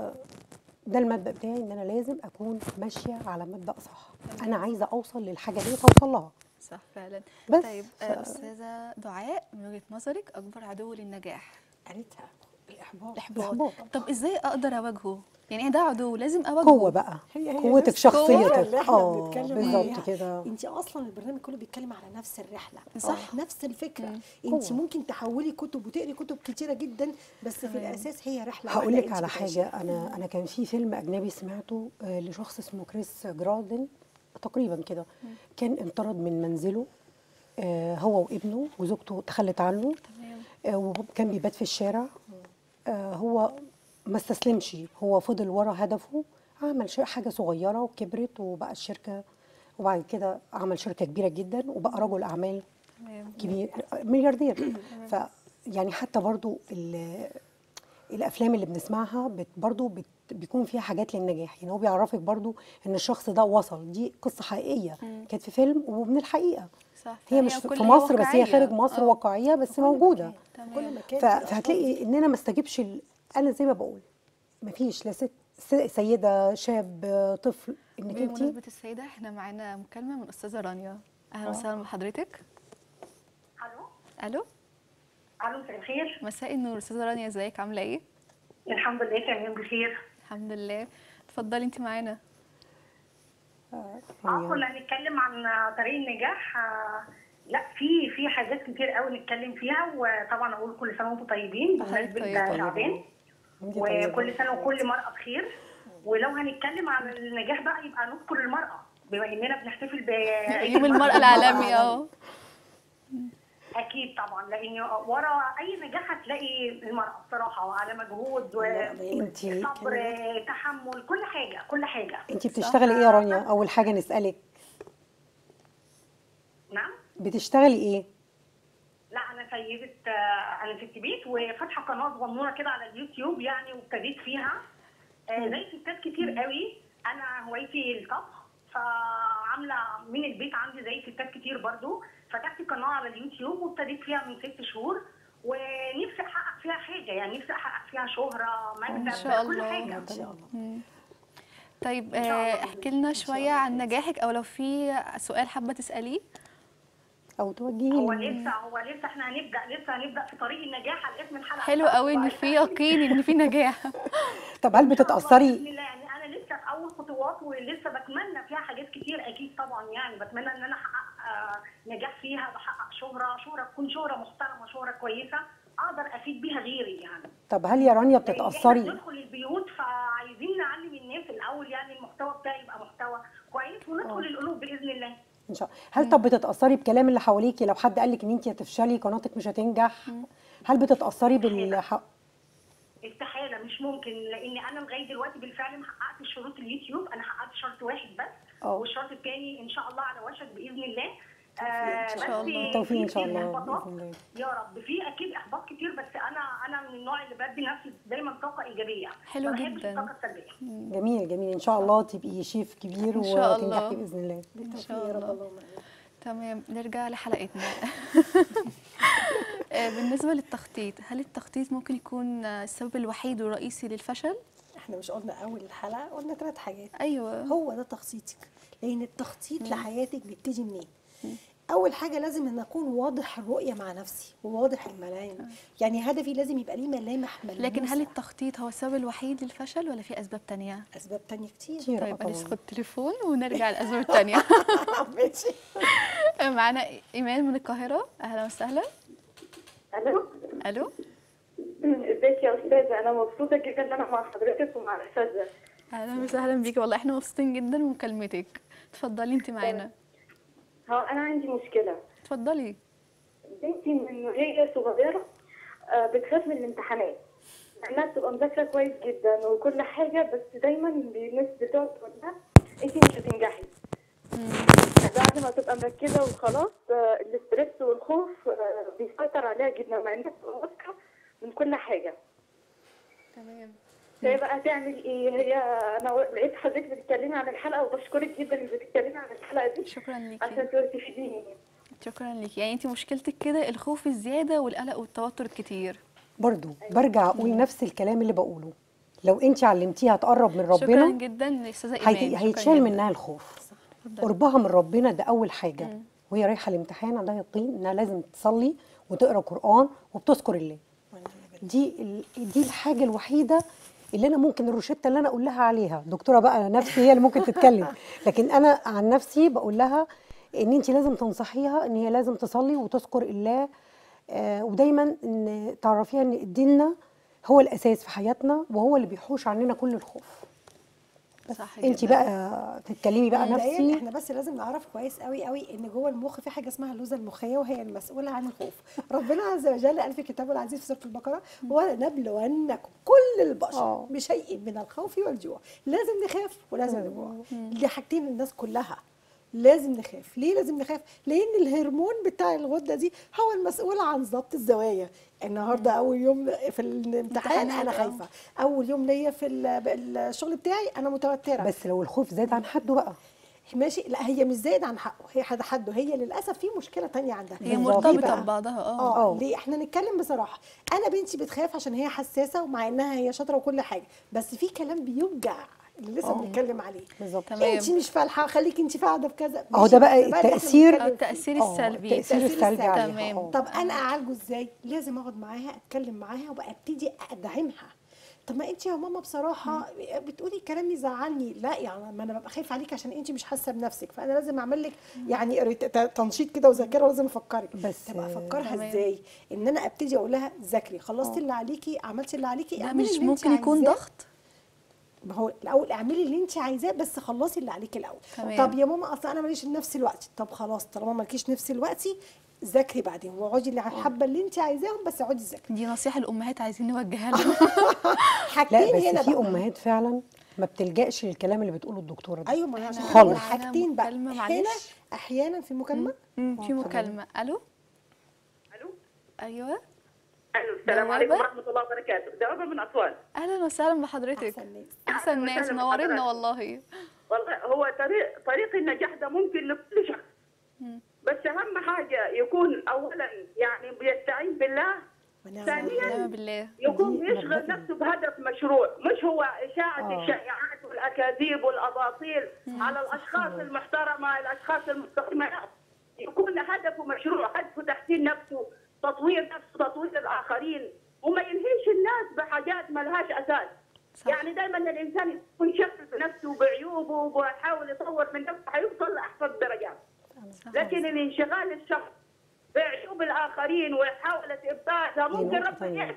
ده المبدا بتاعي، ان انا لازم اكون ماشيه على مبدا صح. انا عايزه اوصل للحاجه دي اوصل لها. صح فعلا. بس طيب استاذه دعاء، من وجهه نظرك اكبر عدو للنجاح؟ قالتها الاحباط. الاحباط. طب ازاي اقدر اواجهه؟ يعني ده عدو لازم اواجهه. قوه بقى، هي قوتك نفس شخصيتك. الفكرة اللي احنا بنتكلم بالظبط عليها. كده. انت اصلا البرنامج كله بيتكلم على نفس الرحله، صح. نفس الفكره. قوة. انت ممكن تحولي كتب وتقري كتب كتيره جدا، بس في الاساس هي رحله هقول واحدة لك انت على بتعيشيها. حاجه، انا كان في فيلم اجنبي سمعته لشخص اسمه كريس جرادن تقريبا كده. كان انطرد من منزله هو وابنه، وزوجته تخلت عنه. وكان بيبات في الشارع. هو ما استسلمش، هو فضل ورا هدفه، عمل حاجه صغيره وكبرت وبقى الشركه، وبعد كده عمل شركه كبيره جدا وبقى رجل اعمال كبير، ملياردير. يعني حتى برضو الافلام اللي بنسمعها برضو بيكون فيها حاجات للنجاح. يعني هو بيعرفك برضو ان الشخص ده وصل، دي قصه حقيقيه كانت في فيلم ومن الحقيقه. صح. هي مش في مصر بس، هي خارج مصر واقعيه بس موجوده. كل مكان فهتلاقي ان انا ما استجبش انا زي ما بقول، ما فيش لا سيده، شاب، طفل، انك انت. بمناسبه السيده، احنا معانا مكالمه من استاذه رانيا. اهلا وسهلا بحضرتك. الو. الو. الو، مساء الخير. مساء النور استاذه رانيا، ازيك؟ عامله ايه؟ الحمد لله تمام بخير. الحمد لله. اتفضلي انت معانا. كنا هنتكلم عن طريق النجاح. لا، في حاجات كتير قوي نتكلم فيها، وطبعا اقول كل سنه وانتم طيبين بمناسبه شعبان، وكل سنه وكل مرأة بخير. ولو هنتكلم عن النجاح بقى يبقى نذكر المرأة، بما اننا بنحتفل يوم المرأة العالمي. اكيد طبعا، لان ورا اي نجاح هتلاقي المرأة بصراحه، وعلى مجهود وصبر، تحمل، كل حاجه كل حاجه. انت بتشتغلي ايه يا رانيا؟ اول حاجه نسالك. نعم. بتشتغلي ايه؟ لا، انا سيده، انا ست بيت وفاتحه قناه صغنونه كده على اليوتيوب يعني، وابتديت فيها زي ستات كتير قوي. انا هوايتي الطبخ، فعامله من البيت عندي زي ستات كتير برضو. فتحت قناه على اليوتيوب وابتديت فيها من 6 شهور، ونفسي احقق فيها حاجه، يعني نفسي احقق فيها شهره، مكسب، كل حاجه ان شاء الله. طيب احكي لنا شويه عن نجاحك، او لو في سؤال حابه تساليه او توجهي. هو لسه احنا هنبدا في طريق النجاح على اسم الحلقه. حلو قوي ان في يقين ان في نجاح. طب هل بتتاثري؟ باذن الله، يعني انا لسه في اول خطوات، ولسه بتمنى فيها حاجات كتير اكيد طبعا. يعني بتمنى ان انا احقق نجاح فيها، بحقق شهره تكون شهره محترمه، شهره كويسه اقدر افيد بيها غيري يعني. طب هل يا رانيا بتتاثري؟ ندخل البيوت، فعايزين نعلم الناس الاول، يعني المحتوى بتاعي يبقى محتوى كويس، وندخل القلوب باذن الله ان شاء الله. هل طب بتتاثري بكلام اللي حواليكي؟ لو حد قال لك ان انت هتفشلي، قناتك مش هتنجح، هل بتتاثري استحاله، مش ممكن، لان انا لغايه دلوقتي بالفعل ما حققتش شروط اليوتيوب. انا حققت شرط واحد بس، والشرط الثاني ان شاء الله على وشك باذن الله. ان شاء الله. توفيق ان شاء الله باذن الله. يا رب. في اكيد احباط كتير، بس انا من النوع اللي بدي نفسي دايما طاقه ايجابيه. حلو جدا. الطاقه السلبيه. جميل ان شاء الله تبقي شيف كبير وتنجحي باذن الله. ان شاء الله. تمام، نرجع لحلقتنا. بالنسبه للتخطيط، هل التخطيط ممكن يكون السبب الوحيد والرئيسي للفشل؟ احنا مش قلنا اول الحلقه قلنا 3 حاجات؟ ايوه، هو ده تخطيطك، لان التخطيط لحياتك بيبتدي منين؟ اول حاجه لازم ان اكون واضح الرؤيه مع نفسي وواضح الملامح. يعني هدفي لازم يبقى ليه ملامح ملموسه. لكن هل التخطيط هو السبب الوحيد للفشل ولا في اسباب تانية؟ اسباب تانية كتير. طيب هناخد تليفون ونرجع للاسباب التانية. ماشي. معانا ايمان من القاهره. اهلا وسهلا. الو. ازيك يا استاذه؟ انا مبسوطه جدا ان انا مع حضرتك ومع الاستاذه. اهلا وسهلا بيكي، والله احنا مبسوطين جدا بمكالمتك. اتفضلي انت معانا. انا عندي مشكله. اتفضلي. بنتي من وهي صغيره بتخاف من الامتحانات، انها بتبقى مذاكره كويس جدا وكل حاجه، بس دايما الناس بتقعد تقول لها انت مش هتنجحي. بعد ما تبقى مركزه وخلاص الاسترس والخوف بيسيطر عليها جدا، مع انها بتبقى واثقه من كل حاجه. تمام. هي بقى تعمل ايه؟ انا لقيت حضرتك بتتكلمي عن الحلقه، وبشكرك جدا انك بتتكلمي عن الحلقه دي. شكرا ليكي. عشان تفيديني. شكرا ليكي. يعني انت مشكلتك كده الخوف الزياده والقلق والتوتر الكتير. برضو برجع اقول نفس الكلام اللي بقوله، لو انت علمتيها تقرب من ربنا شكرا جدا استاذه ايمان. هيتشال منها الخوف. قربها من ربنا ده اول حاجه. وهي رايحه الامتحان عندها يقين انها لازم تصلي وتقرا قران وبتذكر الله. دي الحاجه الوحيده اللي انا ممكن الروشته اللي انا اقول لها عليها. دكتوره بقى نفسي هي اللي ممكن تتكلم، لكن انا عن نفسي بقول لها ان انت لازم تنصحيها ان هي لازم تصلي وتذكر الله، ودايما ان تعرفيها ان ديننا هو الاساس في حياتنا وهو اللي بيحوش عننا كل الخوف. صح انت جدا. بقى تتكلمي بقى مبدئيا نفسي. احنا بس لازم نعرف كويس قوي قوي ان جوه المخ في حاجه اسمها اللوزه المخيه وهي المسؤوله عن الخوف. ربنا عز وجل قال في كتابه العزيز في سوره البقره: ولنبلونكم كل البشر بشيء من الخوف والجوع. لازم نخاف ولازم نجوع، دي حاجتين الناس كلها لازم نخاف. ليه لازم نخاف؟ لان الهرمون بتاع الغده دي هو المسؤول عن ضبط الزوايا. النهارده اول يوم في الامتحان انا خايفه، اول يوم ليا في الشغل بتاعي انا متوتره. بس لو الخوف زاد عن حده بقى ماشي، لا هي مش زايد عن حقه، هي حده، هي للاسف في مشكله تانية عندها. هي بالظبط. مرتبطه بقى؟ ببعضها. ليه؟ احنا نتكلم بصراحه. انا بنتي بتخاف عشان هي حساسه، ومع انها هي شاطره وكل حاجه، بس في كلام بيوجع اللي لسه بنتكلم عليه. بالظبط. تمام. انت مش فالحه، خليكي انت قاعده في كذا. اهو ده بقى اللي إحنا التأثير. بنتكلم فيه. التأثير السلبي. التأثير السلبي عليها. تمام. طب انا اعالجه ازاي؟ لازم اقعد معاها، اتكلم معاها، وابتدي ادعمها. طب ما انت يا ماما بصراحه بتقولي كلام يزعلني. لا يعني ما انا ببقى خايفه عليك عشان انت مش حاسه بنفسك، فانا لازم اعمل لك يعني تنشيط كده وذاكره، ولازم افكرك. بس طب افكرها تمام. ازاي؟ ان انا ابتدي اقول لها ذاكري، خلصتي اللي عليكي، عملتي اللي عليكي، ده اعملي مش اللي انت ممكن يكون عايزاه. ضغط؟ ما هو الاول اعملي اللي انت عايزاه، بس خلصي اللي عليكي الاول. تمام. طب يا ماما اصل انا ماليش نفس الوقت. طب خلاص طالما مالكيش نفس الوقت ذاكري بعدين، واقعدي اللي حابه اللي انت عايزاهم، بس اقعدي ذاكري. دي نصيحه الامهات عايزين نوجهها لهم. حاجتين لا هنا بس في بقى. امهات فعلا ما بتلجاش للكلام اللي بتقوله الدكتوره ده. ايوه ما انا عشان كده خالص. بقول حاجتين بقى. مكالمة، هنا معلش. احيانا في مكالمه. في مكالمه. الو. الو. ايوه. الو، السلام دوابة؟ عليكم ورحمه الله وبركاته. دوابه من اسوان. اهلا وسهلا بحضرتك. احسن ناس. احسن ناس، وسهلا منورنا بحضرتك. والله. والله هو طريق النجاح ده ممكن لكل شخص، بس اهم حاجه يكون اولا يعني بيستعين بالله، ونعم ثانيا ونعم بالله. يكون دي بيشغل مبدئي. نفسه بهدف مشروع، مش هو اشاعه الشائعات والاكاذيب والاباطيل على الاشخاص المحترمه، الاشخاص المستقيمه. يكون هدفه مشروع، هدفه تحسين نفسه، تطوير نفسه، تطوير الاخرين، وما ينهيش الناس بحاجات ما لهاش اساس. صح. يعني دائما الانسان يكون شاكر بنفسه بعيوبه وبيحاول يطور من نفسه، حيوصل لاحسن الدرجات. لكن الانشغال الشخص بعيوب الاخرين وحاولة ابطالها ممكن نقطة ربنا تانية.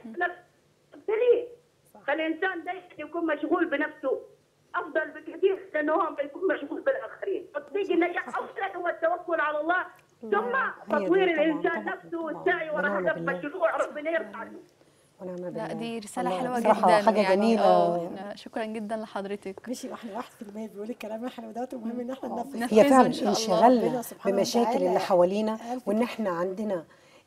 يبتليه. فالانسان دايما يكون مشغول بنفسه افضل بكثير من هو ما يكون مشغول بالاخرين. تطبيق النجاح اولا هو التوكل على الله، ثم هي دي تطوير طبعاً، الانسان طبعاً، نفسه طبعاً. والسعي وراء ونعم هدف بالله. مشروع ربنا يرفع عنه. ونعم بالله. لا دي رساله الله، حلوه بصراحة جدا حاجه يعني. جميله. احنا شكرا جدا لحضرتك. ماشي، واحنا 1% بيقول الكلام الحلو دوت، المهم ان احنا ننفذ. نفذه هي فعلا إن شاء الله. انشغالنا ربنا سبحانه بمشاكل وتعالى اللي حوالينا، قال في وان احنا عندنا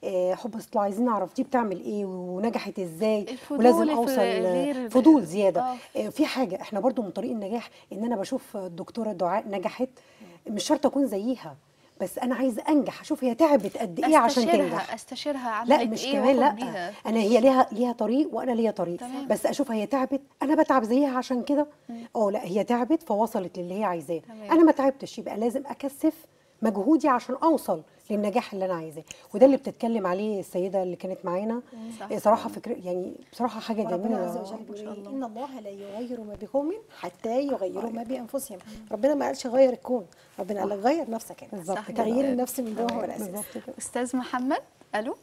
حب اصل عايزين نعرف دي بتعمل ايه ونجحت ازاي، الفضول ولازم في اوصل غير فضول زياده. آه. في حاجه احنا برضو من طريق النجاح ان انا بشوف الدكتوره دعاء نجحت، مش شرط اكون زيها، بس انا عايزه انجح، اشوف هي تعبت قد ايه عشان تنجح. استشيرها عملت لا مش ايه كمان، وآخد لا بيها. انا هي ليها طريق وانا ليا طريق. تمام. بس اشوفها هي تعبت، انا بتعب زيها عشان كده. لا هي تعبت فوصلت للي هي عايزاه، تمام. انا ما تعبتش، يبقى لازم اكثف مجهودي عشان اوصل للنجاح اللي انا عايزاه. وده اللي بتتكلم عليه السيده اللي كانت معانا. صح. صراحه فكره، يعني بصراحه حاجه ربنا عز جميله. وجل بيقول إيه؟ ان الله لا يغير ما بقوم حتى يغيروا ما بانفسهم. ربنا ما قالش غير الكون، ربنا قال لك غير نفسك انت. بالظبط صح كده. تغيير النفس من جوه هو الاساس. بالظبط كده. استاذ محمد. الو.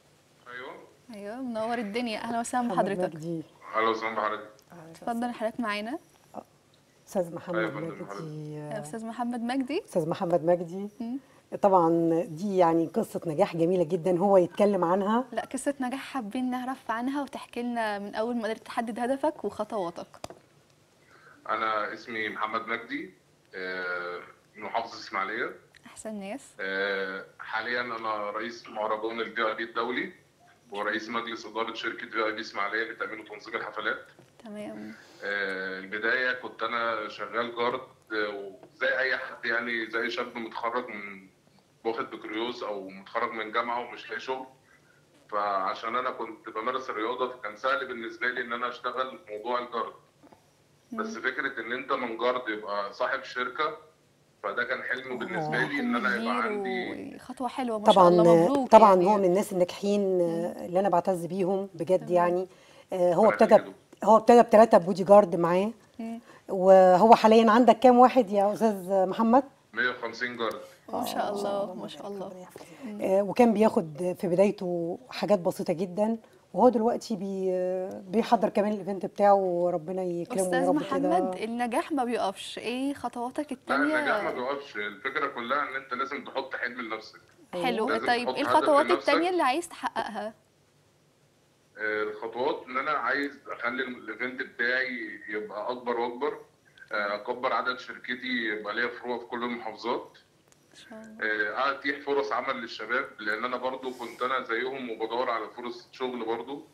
ايوه. ايوه منور الدنيا، اهلا وسهلا محمد بحضرتك. مجدي. اهلا وسهلا بحضرتك. اتفضل حضرتك معانا. استاذ محمد أيوة يا فندم، مجدي. استاذ محمد مجدي. استاذ محمد مجدي. طبعا دي يعني قصه نجاح جميله جدا هو يتكلم عنها. لا قصه نجاح حابين نعرف عنها، وتحكي لنا من اول ما قدرت تحدد هدفك وخطواتك. انا اسمي محمد مجدي، من محافظه اسماعيليه. احسن ناس. حاليا انا رئيس مهرجان الفي اي بي الدولي، ورئيس مجلس اداره شركه في اي بي اسماعيليه لتامين وتنظيم الحفلات. تمام. البدايه كنت انا شغال جارد، وزي اي حد يعني زي شاب متخرج من واخد بكالوريوس او متخرج من جامعه ومش لاقي شغل. فعشان انا كنت بمارس الرياضه فكان سهل بالنسبه لي ان انا اشتغل في موضوع الجارد. بس فكره ان انت من جارد يبقى صاحب شركه، فده كان حلم بالنسبه لي ان انا يبقى عندي. خطوه حلوه ما شاء الله، مبروك. طبعا يعني هو من الناس الناجحين اللي انا بعتز بيهم بجد يعني. هو ربنا ابتدى يخليك. هو ابتدى ب3 بودي جارد معاه. وهو حاليا عندك كام واحد يا استاذ محمد؟ 150 جارد. ما شاء الله ما شاء الله. وكان بياخد في بدايته حاجات بسيطه جدا، وهو دلوقتي بيحضر كمان الايفنت بتاعه، وربنا يكرمه يا استاذ رب محمد، كده. النجاح ما بيقفش، ايه خطواتك لا التانية؟ النجاح ما بيوقفش، الفكره كلها ان انت لازم تحط حلم لنفسك. حلو. لازم طيب تحط ايه هدف الخطوات لنفسك. التانية اللي عايز تحققها؟ الخطوات ان انا عايز اخلي الايفنت بتاعي يبقى اكبر واكبر، اكبر عدد شركتي، يبقى ليا فروع في كل المحافظات، ان شاء الله. اتيح فرص عمل للشباب، لان انا برضو كنت انا زيهم وبدور على فرص شغل برضو.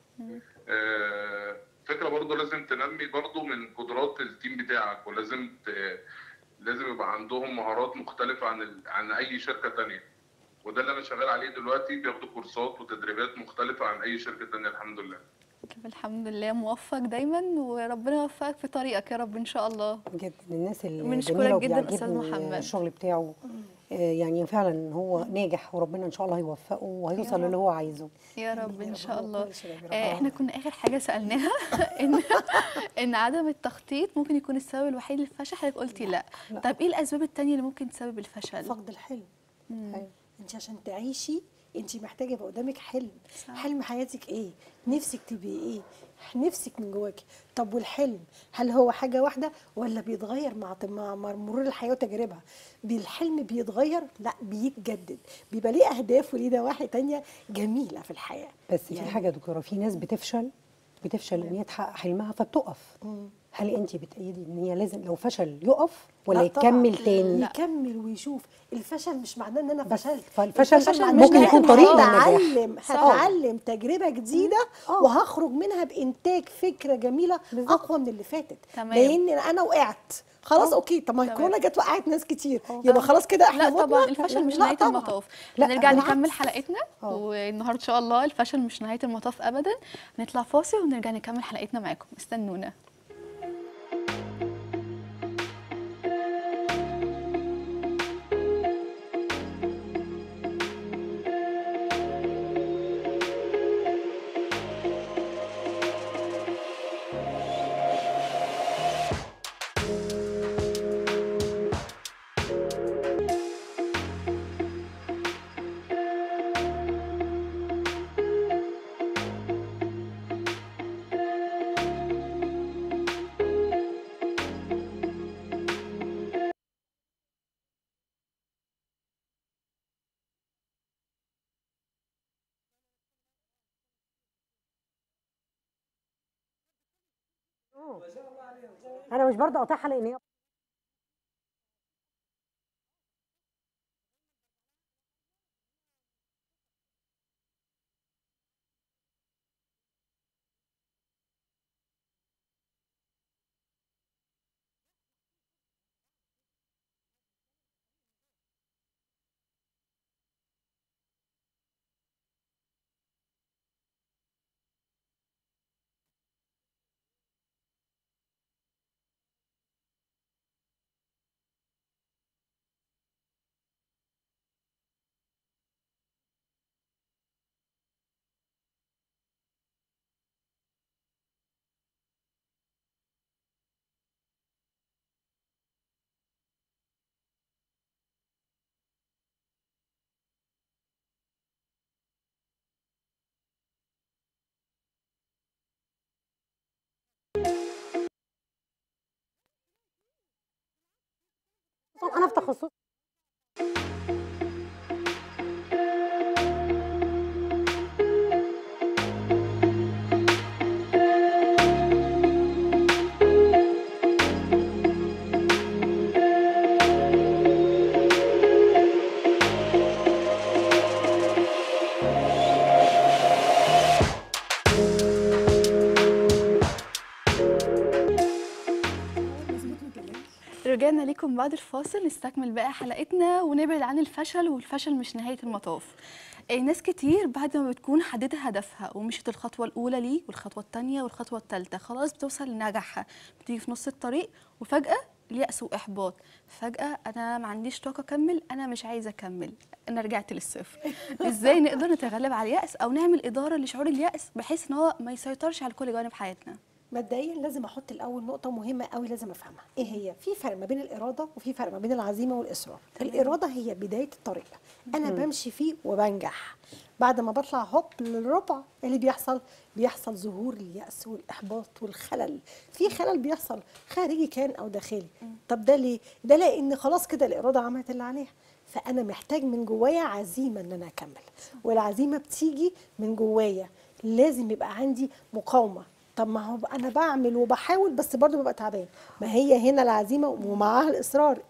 فكره برضو لازم تنمي برضو من قدرات التيم بتاعك، ولازم لازم يبقى عندهم مهارات مختلفه عن اي شركه تانية، وده اللي انا شغال عليه دلوقتي. بياخدوا كورسات وتدريبات مختلفه عن اي شركه تانية الحمد لله. طب الحمد لله، موفق دايما، وربنا يوفقك في طريقك يا رب ان شاء الله. بجد من الناس بنشكرك الجميله جدا أستاذ وبيعجبني محمد. الشغل بتاعه. يعني فعلا هو ناجح، وربنا ان شاء الله هيوفقه وهيوصل للي هو عايزه. يا رب ان شاء الله. احنا كنا اخر حاجه سالناها ان عدم التخطيط ممكن يكون السبب الوحيد للفشل، حضرتك قلتي لا. طب ايه الاسباب التانية اللي ممكن تسبب الفشل؟ فقد الحلم. انت عشان تعيشي انت محتاجه يبقى قدامك حلم. صح. حلم حياتك ايه؟ نفسك تبقي ايه؟ نفسك من جواكي. طب والحلم هل هو حاجه واحده ولا بيتغير مع مرور الحياه وتجاربها؟ الحلم بيتغير؟ لا بيتجدد، بيبقى ليه اهداف وليه نواحي تانية جميله في الحياه. بس في حاجه يا دكتوره، في ناس بتفشل ان هي تحقق حلمها فبتقف. هل انت بتأيدي ان هي لازم لو فشل يقف ولا لا يكمل طبعاً. تاني؟ يكمل ويشوف. الفشل مش معناه ان انا بس فشلت. فالفشل معناه ممكن إن يكون أنا طريق للنجاح. هتعلم تجربه جديده وهخرج منها بانتاج فكره جميله اقوى من اللي فاتت. تمام. لان انا وقعت خلاص اوكي. طب ما الكورونا جت وقعت ناس كتير، يبقى خلاص كده احنا لا متنا؟ طبعا الفشل مش لا نهايه طبعاً. المطاف. لا نرجع بالعكس. نكمل حلقتنا، والنهارده ان شاء الله الفشل مش نهايه المطاف ابدا. نطلع فاصل ونرجع نكمل حلقتنا معاكم، استنونا. انا مش برضه قاطعها لان هي انا في تخصص. رجعنا لكم بعد الفاصل، نستكمل بقى حلقتنا ونبعد عن الفشل، والفشل مش نهاية المطاف. ناس كتير بعد ما بتكون حددت هدفها ومشيت الخطوة الأولى ليه والخطوة الثانية والخطوة الثالثة، خلاص بتوصل لنجاحها، بتيجي في نص الطريق وفجأة اليأس واحباط، فجأة انا ما عنديش طاقة اكمل، انا مش عايزة اكمل، انا رجعت للصفر. ازاي نقدر نتغلب على اليأس او نعمل إدارة لشعور اليأس بحيث ان هو ما يسيطرش على كل جوانب حياتنا؟ مبدئيا لازم احط الاول نقطه مهمه قوي لازم افهمها، ايه هي؟ في فرق ما بين الاراده وفي فرق ما بين العزيمه والاصرار. الاراده هي بدايه الطريق، انا بمشي فيه وبنجح. بعد ما بطلع هوب للربع اللي بيحصل ظهور اليأس والإحباط والخلل. في خلل بيحصل خارجي كان أو داخلي. طب ده ليه؟ ده لأن خلاص كده الإرادة عملت اللي عليها، فأنا محتاج من جوايا عزيمة إن أنا أكمل، والعزيمة بتيجي من جوايا. لازم يبقى عندي مقاومة. طب ما هو انا بعمل وبحاول بس برضه ببقى تعبان. ما هي هنا العزيمه ومعاها الاصرار،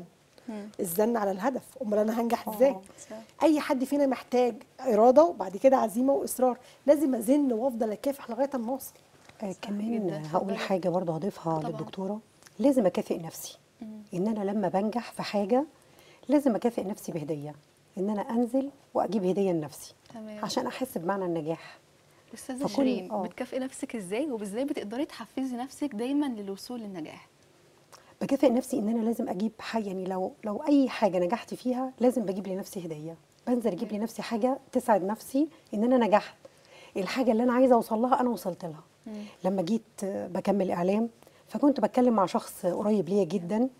الزن على الهدف. امال انا هنجح ازاي؟ اي حد فينا محتاج اراده وبعد كده عزيمه واصرار. لازم ازن وافضل اكافح لغايه ما اوصل. كمان هقول حاجه برضه هضيفها للدكتوره. لازم اكافئ نفسي ان انا لما بنجح في حاجه لازم اكافئ نفسي بهديه، ان انا انزل واجيب هديه لنفسي عشان احس بمعنى النجاح. استاذه شيرين، بتكافئي نفسك ازاي وازاي بتقدري تحفزي نفسك دايما للوصول للنجاح؟ بكافئ نفسي ان انا لازم اجيب حاجه، يعني لو اي حاجه نجحت فيها لازم بجيب لنفسي هديه. بنزل اجيب لنفسي حاجه تسعد نفسي ان انا نجحت، الحاجه اللي انا عايزه اوصل لها انا وصلت لها. لما جيت بكمل اعلام فكنت بتكلم مع شخص قريب ليا جدا،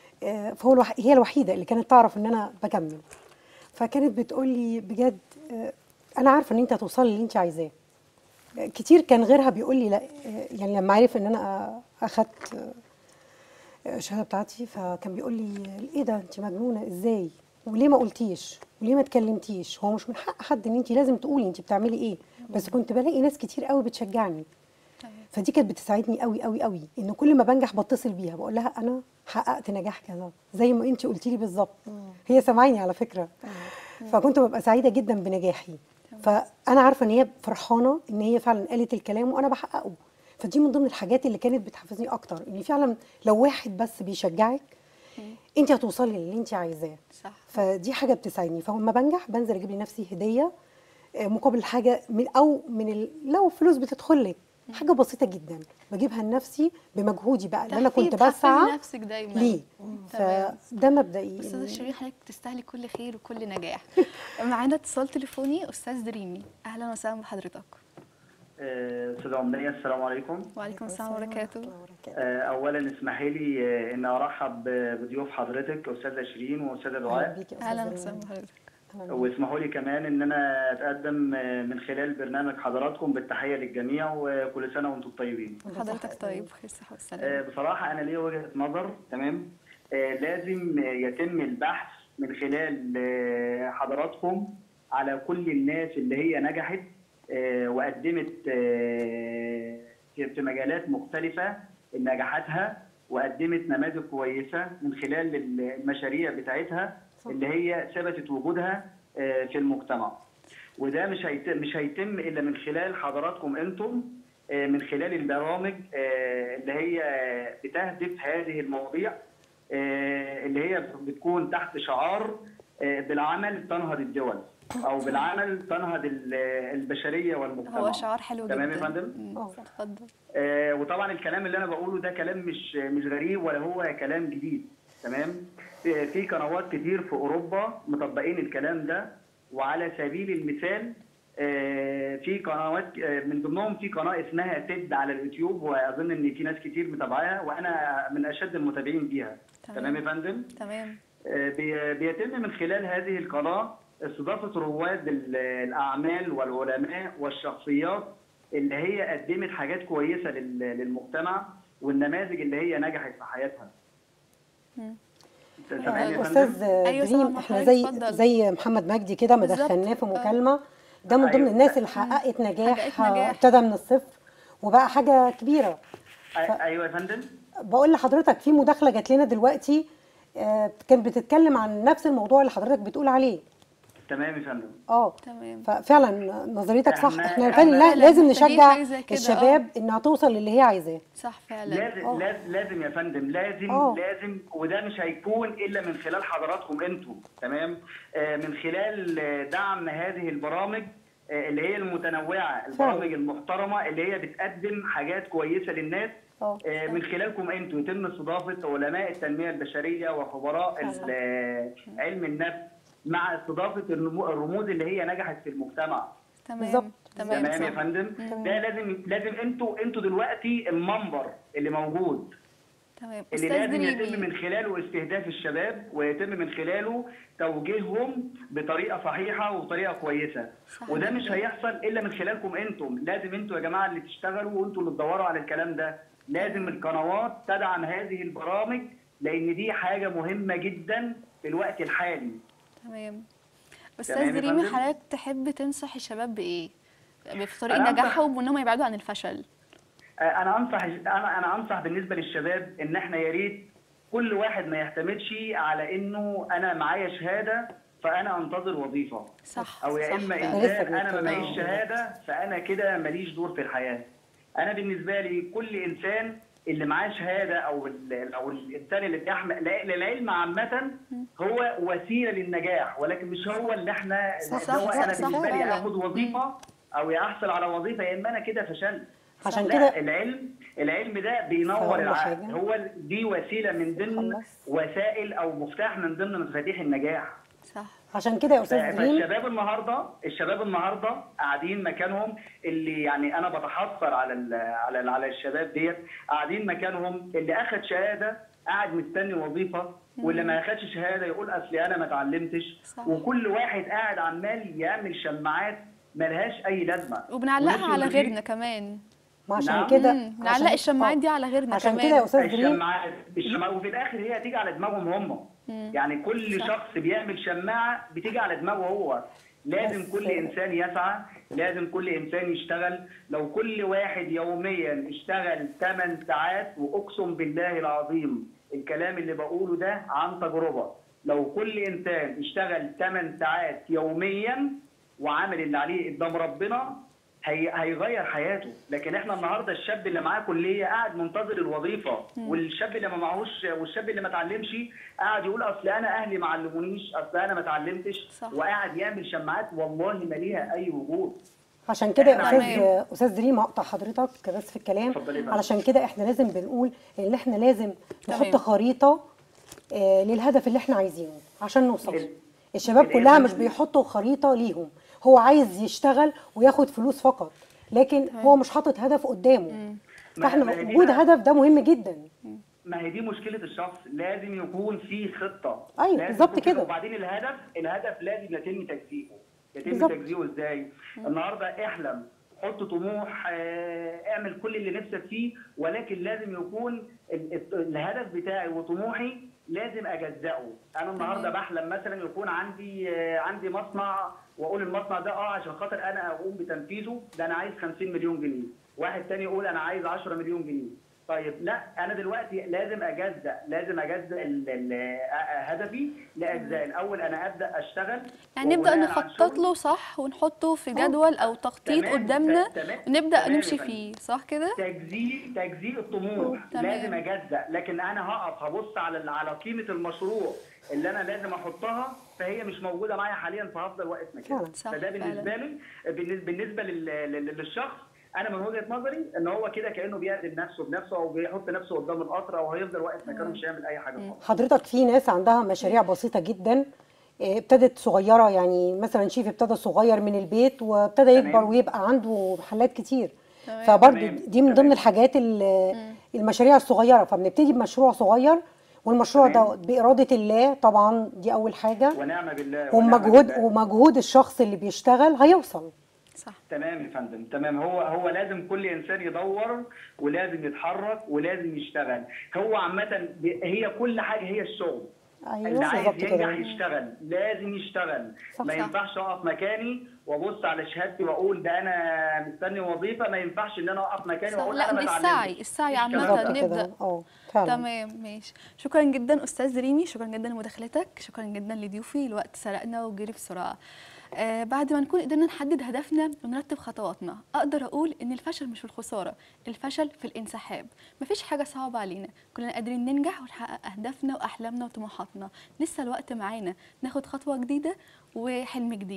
فهو هي الوحيده اللي كانت تعرف ان انا بكمل، فكانت بتقول لي بجد انا عارفه ان انت هتوصلي اللي انت عايزاه. كتير كان غيرها بيقول لي لا، يعني لما عرف ان انا اخدت الشهاده بتاعتي فكان بيقول لي ايه ده انت مجنونه ازاي وليه ما قلتيش وليه ما اتكلمتيش؟ هو مش من حق حد ان انت لازم تقولي انت بتعملي ايه، بس كنت بلاقي ناس كتير قوي بتشجعني. فدي كانت بتساعدني قوي قوي قوي، ان كل ما بنجح بتصل بيها بقول لها انا حققت نجاح كذا زي ما انت قلتي لي بالظبط. هي سامعيني على فكره. فكنت ببقى سعيده جدا بنجاحي، فانا عارفه ان هي فرحانه ان هي فعلا قالت الكلام وانا بحققه. فدي من ضمن الحاجات اللي كانت بتحفزني اكتر، ان فعلا لو واحد بس بيشجعك انت هتوصلي للي انت عايزاه. فدي حاجه بتساعدني. فلما بنجح بنزل اجيب لنفسي هديه مقابل حاجه لو فلوس بتدخل لك حاجه بسيطه جدا بجيبها لنفسي بمجهودي بقى اللي انا كنت بسعى نفسك دايما ليه. فده مبدئي. استاذه شيرين، حضرتك تستاهلي كل خير وكل نجاح. معانا اتصال تليفوني استاذ دريمي، اهلا وسهلا بحضرتك. استاذه أمنية، السلام عليكم. وعليكم السلام وبركاته. اولا اسمحي لي ان ارحب بضيوف حضرتك استاذه شيرين واستاذه دعاء. اهلا وسهلا بحضرتك. واسمحوا لي كمان ان انا اتقدم من خلال برنامج حضراتكم بالتحيه للجميع وكل سنه وانتم طيبين. حضرتك طيب بخير صحه وسلامه. بصراحه انا ليا وجهه نظر، تمام، لازم يتم البحث من خلال حضراتكم على كل الناس اللي هي نجحت وقدمت في مجالات مختلفه نجاحاتها، وقدمت نماذج كويسه من خلال المشاريع بتاعتها اللي هي ثبتت وجودها في المجتمع. وده مش هيتم الا من خلال حضراتكم انتم، من خلال البرامج اللي هي بتهدف هذه المواضيع اللي هي بتكون تحت شعار بالعمل تنهض الدول او بالعمل تنهض البشريه والمجتمع. هو شعار حلو جدا. تمام يا فندم؟ اتفضل. وطبعا الكلام اللي انا بقوله ده كلام مش غريب ولا هو كلام جديد، تمام؟ في قنوات كتير في اوروبا مطبقين الكلام ده، وعلى سبيل المثال في قنوات من ضمنهم في قناه اسمها تيد على اليوتيوب، واظن ان في ناس كتير متابعاها وانا من اشد المتابعين بيها. تمام يا فندم؟ تمام. بيتم من خلال هذه القناه استضافه رواد الاعمال والعلماء والشخصيات اللي هي قدمت حاجات كويسه للمجتمع والنماذج اللي هي نجحت في حياتها. استاذ دريم، احنا زي محمد مجدي كده ما دخلناه في مكالمه، ده من ضمن الناس اللي حققت نجاح ابتدى من الصفر وبقى حاجه كبيره. ايوه يا فندم. بقول لحضرتك في مداخله جات لنا دلوقتي كانت بتتكلم عن نفس الموضوع اللي حضرتك بتقول عليه. تمام يا فندم. تمام. ففعلا نظريتك صح، احنا فعلا لازم نشجع الشباب انها توصل للي هي عايزاه. صح فعلا. لازم يا فندم، لازم وده مش هيكون الا من خلال حضراتكم انتم، تمام؟ من خلال دعم هذه البرامج اللي هي المتنوعه، البرامج المحترمه اللي هي بتقدم حاجات كويسه للناس. من خلالكم انتوا يتم استضافه علماء التنميه البشريه وخبراء علم النفس مع استضافه الرموز اللي هي نجحت في المجتمع. تمام تمام يا فندم. ده لازم انتوا دلوقتي المنبر اللي موجود، تمام، اللي لازم يتم من خلاله استهداف الشباب ويتم من خلاله توجيههم بطريقه صحيحه وبطريقه كويسه. وده مش هيحصل الا من خلالكم انتم. لازم انتوا يا جماعه اللي تشتغلوا وانتوا اللي تدوروا على الكلام ده. لازم القنوات تدعم هذه البرامج لان دي حاجه مهمه جدا في الوقت الحالي. تمام. استاذ ريمي، حضرتك تحب تنصح الشباب بايه في طريق نجاحهم وانهم يبعدوا عن الفشل؟ انا انصح بالنسبه للشباب ان احنا يا ريت كل واحد ما يعتمدش على انه انا معايا شهاده فانا انتظر وظيفه. صح. او يا اما انسان انا ما معيش شهاده فانا كده ماليش دور في الحياه. انا بالنسبه لي كل انسان اللي معاه شهاده او الانسان اللي بيحمل العلم عامه هو وسيله للنجاح، ولكن مش هو اللي احنا انا بالنسبه لي اخد وظيفه او احصل على وظيفه يا اما انا كده فشلت. عشان كده العلم ده بينور العقل، هو دي وسيله من ضمن وسائل او مفتاح من ضمن مفاتيح النجاح. صح. عشان كده يا استاذ ريم الشباب النهارده قاعدين مكانهم، اللي يعني انا بتحسر على الشباب ديت قاعدين مكانهم، اللي اخذ شهاده قاعد مستني وظيفه، واللي ما اخدش شهاده يقول اصلي انا ما اتعلمتش. وكل واحد قاعد عمال يعمل شماعات ملهاش اي لازمه وبنعلقها على غيرنا كمان. عشان كده نعلق الشماعات دي على غيرنا عشان كمان. كده يا استاذ ريم الشماعات وفي الاخر هي هتيجي على دماغهم هم. يعني كل شخص بيعمل شماعه بتيجي على دماغه هو. لازم كل انسان يسعى، لازم كل انسان يشتغل. لو كل واحد يوميا اشتغل 8 ساعات، واقسم بالله العظيم الكلام اللي بقوله ده عن تجربه، لو كل انسان اشتغل 8 ساعات يوميا وعمل اللي عليه قدام ربنا هيغير حياته. لكن احنا النهارده الشاب اللي معاه كليه قاعد منتظر الوظيفه، والشاب اللي ما معهوش والشاب اللي ما اتعلمش قاعد يقول اصل انا اهلي ما علمونيش، اصل انا ما اتعلمتش، وقاعد يعمل شماعات والله ما ليها اي وجود. عشان كده يا استاذ ريم هقطع حضرتك بس في الكلام، علشان كده احنا لازم بنقول ان احنا لازم نحط خريطه للهدف اللي احنا عايزينه عشان نوصل. الشباب كلها مش بيحطوا خريطه ليهم، هو عايز يشتغل وياخد فلوس فقط، لكن هو مش حاطط هدف قدامه. فاحنا وجود هدف ده مهم جدا. ما هي دي مشكله الشخص، لازم يكون في خطه. ايوه بالظبط كده. وبعدين الهدف لازم يتم تجزئه. يتم تجزئه ازاي؟ النهارده احلم، حط طموح، اعمل كل اللي نفسك فيه، ولكن لازم يكون الهدف بتاعي وطموحي لازم اجزئه. انا النهارده بحلم مثلا يكون عندي مصنع، واقول المصنع ده عشان خاطر انا اقوم بتنفيذه ده انا عايز 50 مليون جنيه، واحد تاني يقول انا عايز 10 مليون جنيه. طيب لا، انا دلوقتي لازم اجزأ هدفي لاجزاء. الاول انا ابدا اشتغل، يعني نبدا نخطط له صح ونحطه في جدول او تخطيط قدامنا ونبدا نمشي فيه، صح كده؟ تجزيء الطموح لازم اجزأ. لكن انا هقف هبص على قيمه المشروع اللي انا لازم احطها، فهي مش موجوده معايا حاليا، فهفضل واقف مكاني. فده بالنسبه لي بالنسبه للشخص، انا من وجهه نظري ان هو كده كانه بيعدل نفسه بنفسه او بيحط نفسه قدام القطر، او هيفضل واقف مكانه مش هيعمل اي حاجه خالص. حضرتك في ناس عندها مشاريع بسيطه جدا، ابتدت صغيره، يعني مثلا شيف ابتدى صغير من البيت وابتدى يكبر ويبقى عنده محلات كتير. فبرضه دي من ضمن الحاجات المشاريع الصغيره، فبنبتدي بمشروع صغير، والمشروع ده بإرادة الله طبعا، دي أول حاجة، ونعم بالله، ومجهود الشخص اللي بيشتغل هيوصل. صح. تمام يا فندم، تمام. هو لازم كل انسان يدور ولازم يتحرك ولازم يشتغل. هو عامه هي كل حاجه هي الشغل. أيوة اللي عايز ينجح يشتغل، لازم يشتغل. ما ينفعش اقف مكاني وابص على شهادتي واقول ده انا مستني وظيفه. ما ينفعش ان انا اقف مكاني واقول انا ما اتعلمتش. السعي عامه نبدا. تمام ماشي. شكرا جدا استاذ ريمي، شكرا جدا لمداخلتك، شكرا جدا لضيوفي. الوقت سرقنا وجري بسرعه. بعد ما نكون قدرنا نحدد هدفنا ونرتب خطواتنا، اقدر اقول ان الفشل مش في الخساره، الفشل في الانسحاب. مفيش حاجه صعبه علينا، كلنا قادرين ننجح ونحقق اهدافنا واحلامنا وطموحاتنا. لسه الوقت معانا ناخد خطوه جديده وحلم جديد.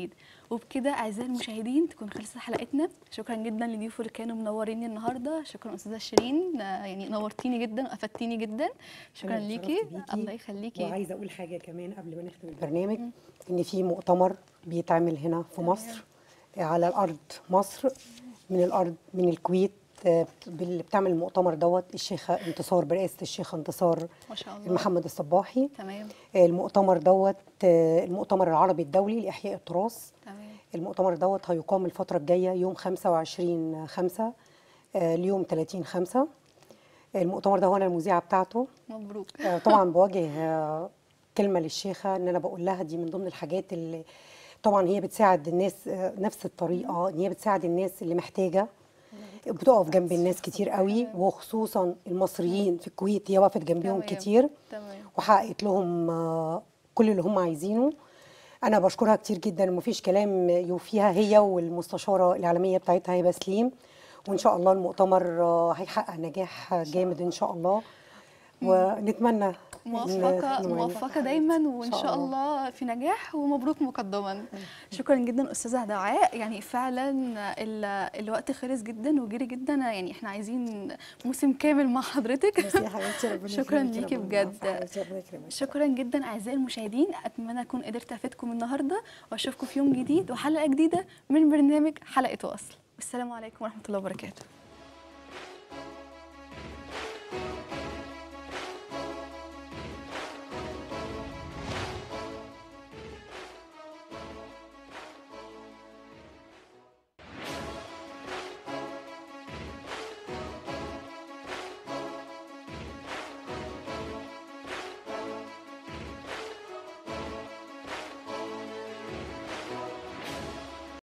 وبكده اعزائي المشاهدين تكون خلصت حلقتنا. شكرا جدا لضيوفه اللي كانوا منوريني النهارده. شكرا استاذه شيرين، يعني نورتيني جدا وافدتيني جدا. شكرا أنا ليكي. اتشرفت بيكي. الله يخليكي. وعايزه اقول حاجه كمان قبل ما نختم البرنامج، ان في مؤتمر بيتعمل هنا في مصر على الارض مصر، من الكويت، اللي بتعمل المؤتمر دوت الشيخه انتصار برئاسه الشيخه انتصار ما شاء الله. محمد الصباحي. تمام. المؤتمر دوت المؤتمر العربي الدولي لاحياء التراث. تمام. المؤتمر دوت هيقام الفتره الجايه يوم 25/5 ليوم 30/5. المؤتمر ده هو انا المذيعه بتاعته. مبروك. طبعا بواجه كلمه للشيخه ان انا بقول لها دي من ضمن الحاجات اللي طبعا هي بتساعد الناس نفس الطريقه، ان هي بتساعد الناس اللي محتاجه، بتقف جنب الناس كتير قوي، وخصوصا المصريين في الكويت هي وقفت جنبهم كتير وحققت لهم كل اللي هم عايزينه. انا بشكرها كتير جدا ومفيش كلام يوفيها، هي والمستشاره الاعلاميه بتاعتها هبه سليم. وان شاء الله المؤتمر هيحقق نجاح جامد ان شاء الله، ونتمنى موفقه دايما، وان شاء الله في نجاح، ومبروك مقدما. شكرا جدا استاذه دعاء، يعني فعلا الوقت خلص جدا وجري جدا، يعني احنا عايزين موسم كامل مع حضرتك. شكرا ليكي بجد. شكرا جدا اعزائي المشاهدين، اتمنى اكون قدرت افيدكم النهارده، واشوفكم في يوم جديد وحلقه جديده من برنامج حلقه وصل. والسلام عليكم ورحمه الله وبركاته.